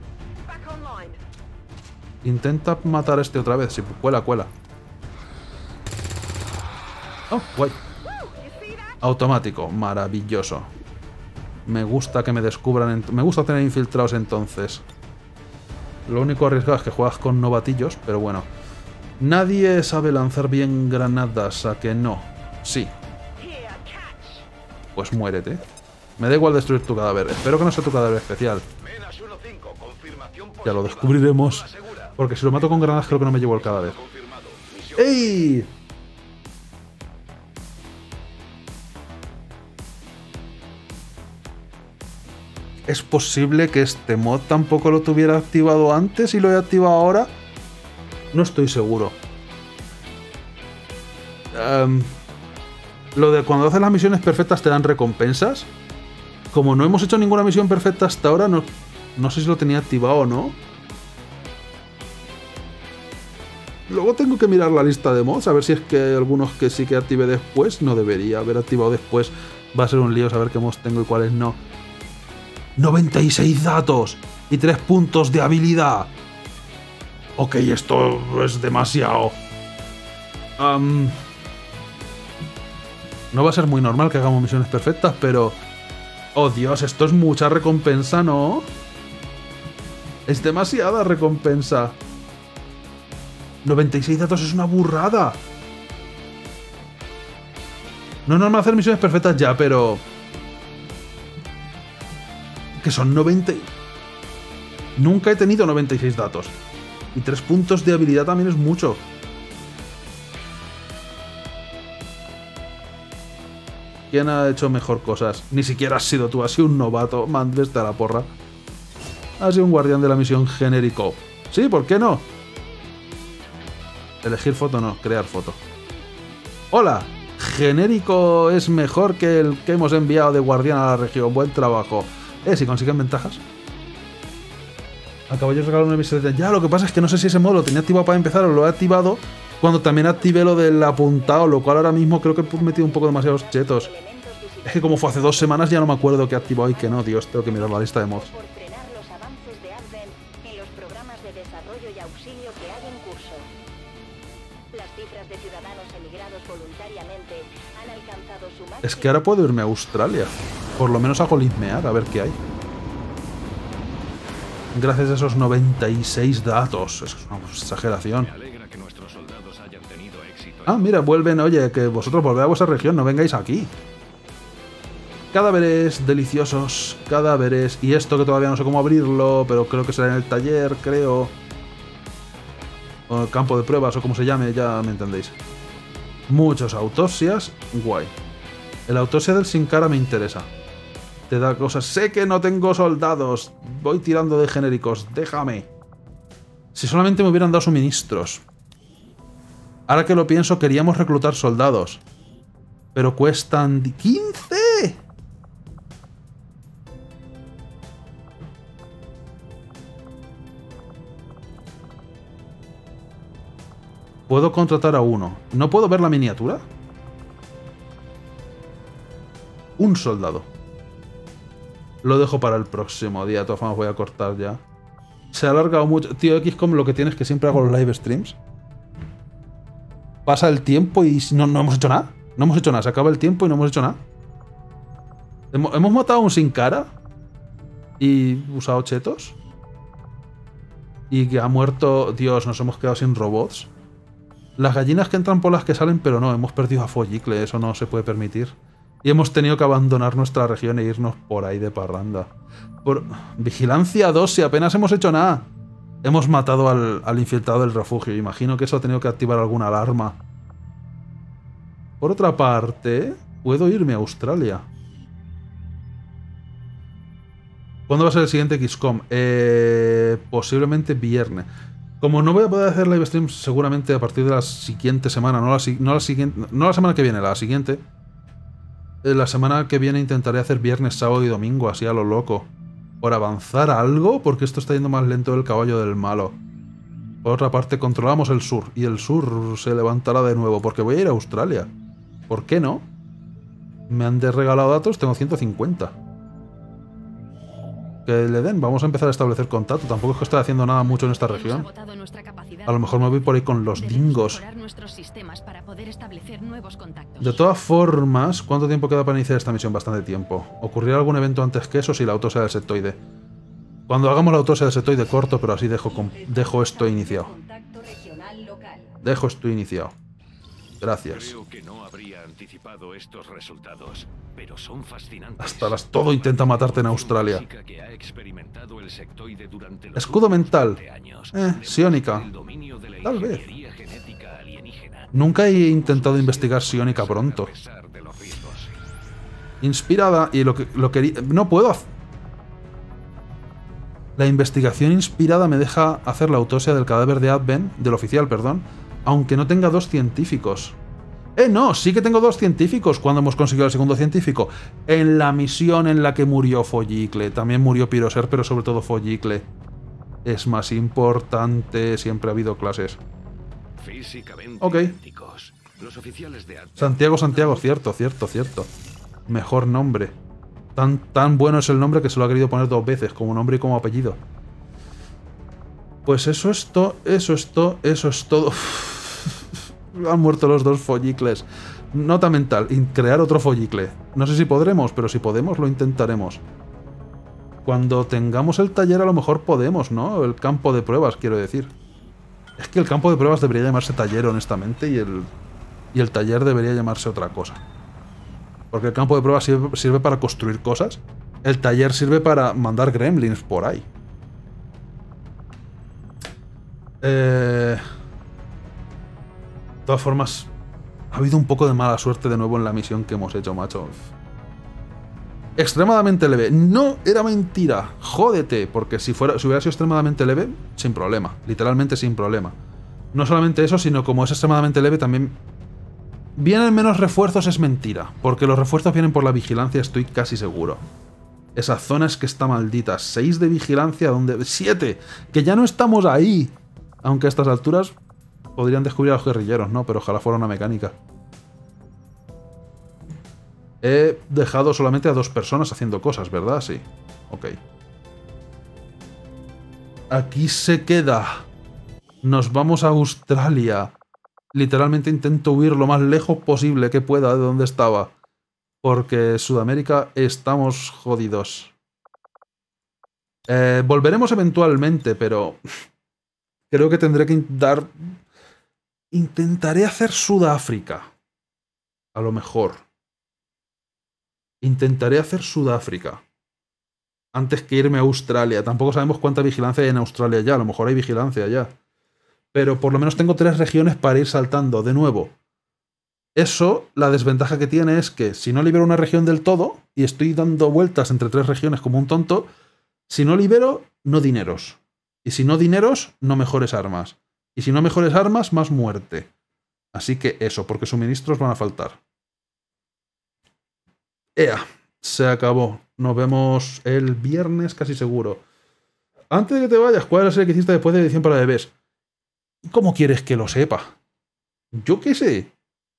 Intenta matar a este otra vez. Sí, cuela, cuela. Oh, guay. Automático, maravilloso. Me gusta que me descubran. En... Me gusta tener infiltrados entonces. Lo único arriesgado es que juegas con novatillos, pero bueno. Nadie sabe lanzar bien granadas, ¿a que no? Sí. Pues muérete. Me da igual destruir tu cadáver. Espero que no sea tu cadáver especial. Ya lo descubriremos. Porque si lo mato con granadas creo que no me llevo el cadáver. ¡Ey! ¿Es posible que este mod tampoco lo tuviera activado antes y lo he activado ahora? No estoy seguro. Um, lo de cuando haces las misiones perfectas te dan recompensas. Como no hemos hecho ninguna misión perfecta hasta ahora, no, no sé si lo tenía activado o no. Luego tengo que mirar la lista de mods, a ver si es que hay algunos que sí que active después. No debería haber activado después. Va a ser un lío saber qué mods tengo y cuáles no. noventa y seis datos y tres puntos de habilidad. Ok, esto es demasiado. Um, no va a ser muy normal que hagamos misiones perfectas, pero... Oh Dios, esto es mucha recompensa, ¿no? Es demasiada recompensa. noventa y seis datos es una burrada. No es normal hacer misiones perfectas ya, pero... Que son noventa... Nunca he tenido noventa y seis datos. Y tres puntos de habilidad también es mucho. ¿Quién ha hecho mejor cosas? Ni siquiera has sido tú, has sido un novato. Mandes a la porra. Has sido un guardián de la misión genérico. Sí, ¿por qué no? Elegir foto no, crear foto. Hola, genérico es mejor que el que hemos enviado de guardián a la región. Buen trabajo. Eh, si consiguen ventajas. Acabo de regalar una visita. Ya, lo que pasa es que no sé si ese modo lo tenía activado para empezar o lo he activado cuando también activé lo del apuntado, lo cual ahora mismo creo que he metido un poco demasiados chetos. Es que como fue hace dos semanas ya no me acuerdo qué he activado y qué no. Dios, tengo que mirar la lista de mods. Es que ahora puedo irme a Australia. Por lo menos a golismear, a ver qué hay. Gracias a esos noventa y seis datos. Es una exageración. Ah, mira, vuelven. Oye, que vosotros volvéis a vuestra región, no vengáis aquí. Cadáveres deliciosos. Cadáveres. Y esto que todavía no sé cómo abrirlo, pero creo que será en el taller, creo. O el campo de pruebas, o como se llame, ya me entendéis. Muchas autopsias. Guay. El autopsia del Sin Cara me interesa. Te da cosas. Sé que no tengo soldados. Voy tirando de genéricos. Déjame. Si solamente me hubieran dado suministros. Ahora que lo pienso, queríamos reclutar soldados. Pero cuestan quince. Puedo contratar a uno. ¿No puedo ver la miniatura? Un soldado. Lo dejo para el próximo día. De todas formas voy a cortar ya. Se ha alargado mucho. Tío, X COM lo que tienes que siempre hago los live streams. Pasa el tiempo y no, no hemos hecho nada. No hemos hecho nada. Se acaba el tiempo y no hemos hecho nada. Hemos, hemos matado a un Sin Cara. Y usado chetos. Y que ha muerto... Dios, nos hemos quedado sin robots. Las gallinas que entran por las que salen, pero no, hemos perdido a Follicle. Eso no se puede permitir. Y hemos tenido que abandonar nuestra región e irnos por ahí de parranda. Por Vigilancia dos, si apenas hemos hecho nada. Hemos matado al, al infiltrado del refugio. Imagino que eso ha tenido que activar alguna alarma. Por otra parte, puedo irme a Australia. ¿Cuándo va a ser el siguiente X COM? Eh, posiblemente viernes. Como no voy a poder hacer live streams seguramente a partir de la siguiente semana, no la, no la siguiente, no la semana que viene, la siguiente. La semana que viene intentaré hacer viernes, sábado y domingo, así a lo loco. Por avanzar algo, porque esto está yendo más lento del caballo del malo. Por otra parte, controlamos el sur, y el sur se levantará de nuevo, porque voy a ir a Australia. ¿Por qué no? Me han de regalado datos, tengo ciento cincuenta. Que le den, vamos a empezar a establecer contacto. Tampoco es que esté haciendo nada mucho en esta región. A lo mejor me voy por ahí con los dingos. De todas formas, ¿cuánto tiempo queda para iniciar esta misión? Bastante tiempo. ¿Ocurrirá algún evento antes que eso si la autopsia del sectoide? Cuando hagamos la autopsia del sectoide corto, pero así dejo, dejo esto iniciado. Dejo esto iniciado. Gracias. Creo que no habría anticipado estos resultados, pero son fascinantes. Hasta las todo intenta matarte en Australia. Que ha experimentado el sectoide durante los Escudo mental. años. Eh, psiónica. El dominio de la Tal vez. ingeniería genética alienígena. Nunca he intentado investigar psiónica pronto. A pesar de los riesgos. Inspirada y lo que lo quería. No puedo hacer. La investigación inspirada me deja hacer la autopsia del cadáver de Advent, del oficial, perdón, aunque no tenga dos científicos. ¡Eh, no! Sí que tengo dos científicos cuando hemos conseguido el segundo científico. En la misión en la que murió Follicle. También murió Pyroser, pero sobre todo Follicle. Es más importante. Siempre ha habido clases. Físicamente Ok. idénticos. Los oficiales de Advent. Santiago, Santiago. Cierto, cierto, cierto. Mejor nombre. Tan, tan bueno es el nombre que se lo ha querido poner dos veces, como nombre y como apellido. Pues eso es todo, eso es todo, eso es todo. Han muerto los dos follicles. Nota mental, crear otro follicle. No sé si podremos, pero si podemos lo intentaremos. Cuando tengamos el taller a lo mejor podemos, ¿no? El campo de pruebas, quiero decir. Es que el campo de pruebas debería llamarse taller, honestamente, y el, y el taller debería llamarse otra cosa. Porque el campo de pruebas sirve, sirve para construir cosas. El taller sirve para mandar gremlins por ahí. Eh... De todas formas, ha habido un poco de mala suerte de nuevo en la misión que hemos hecho, macho. Extremadamente leve. No, era mentira. Jódete, porque si, fuera, si hubiera sido extremadamente leve, sin problema. Literalmente sin problema. No solamente eso, sino como es extremadamente leve, también... Vienen menos refuerzos, es mentira. Porque los refuerzos vienen por la vigilancia, estoy casi seguro. Esa zona es que está maldita. seis de vigilancia, donde... ¡siete! Que ya no estamos ahí. Aunque a estas alturas... Podrían descubrir a los guerrilleros, ¿no? Pero ojalá fuera una mecánica. He dejado solamente a dos personas haciendo cosas, ¿verdad? Sí. Ok. Aquí se queda. Nos vamos a Australia. Literalmente intento huir lo más lejos posible que pueda de donde estaba. Porque Sudamérica estamos jodidos. Eh, volveremos eventualmente, pero... Creo que tendré que dar... Intentaré hacer Sudáfrica. A lo mejor. Intentaré hacer Sudáfrica. Antes que irme a Australia. Tampoco sabemos cuánta vigilancia hay en Australia ya. A lo mejor hay vigilancia ya. Pero por lo menos tengo tres regiones para ir saltando. De nuevo. Eso, la desventaja que tiene es que si no libero una región del todo, y estoy dando vueltas entre tres regiones como un tonto, si no libero, no dineros. Y si no dineros, no mejores armas. Y si no mejores armas, más muerte. Así que eso, porque suministros van a faltar. ¡Ea! Se acabó. Nos vemos el viernes casi seguro. Antes de que te vayas, ¿cuál es la serie que hiciste después de edición para bebés? ¿Cómo quieres que lo sepa? Yo qué sé.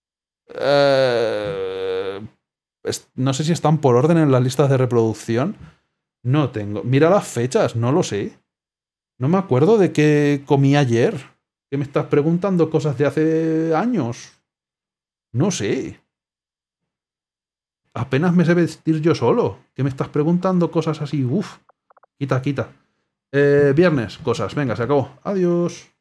Eh... No sé si están por orden en las listas de reproducción. No tengo. Mira las fechas, no lo sé. No me acuerdo de qué comí ayer. ¿Qué me estás preguntando cosas de hace años? No sé. Apenas me sé vestir yo solo. ¿Qué me estás preguntando cosas así? Uf. Quita, quita. Eh, viernes, cosas. Venga, se acabó. Adiós.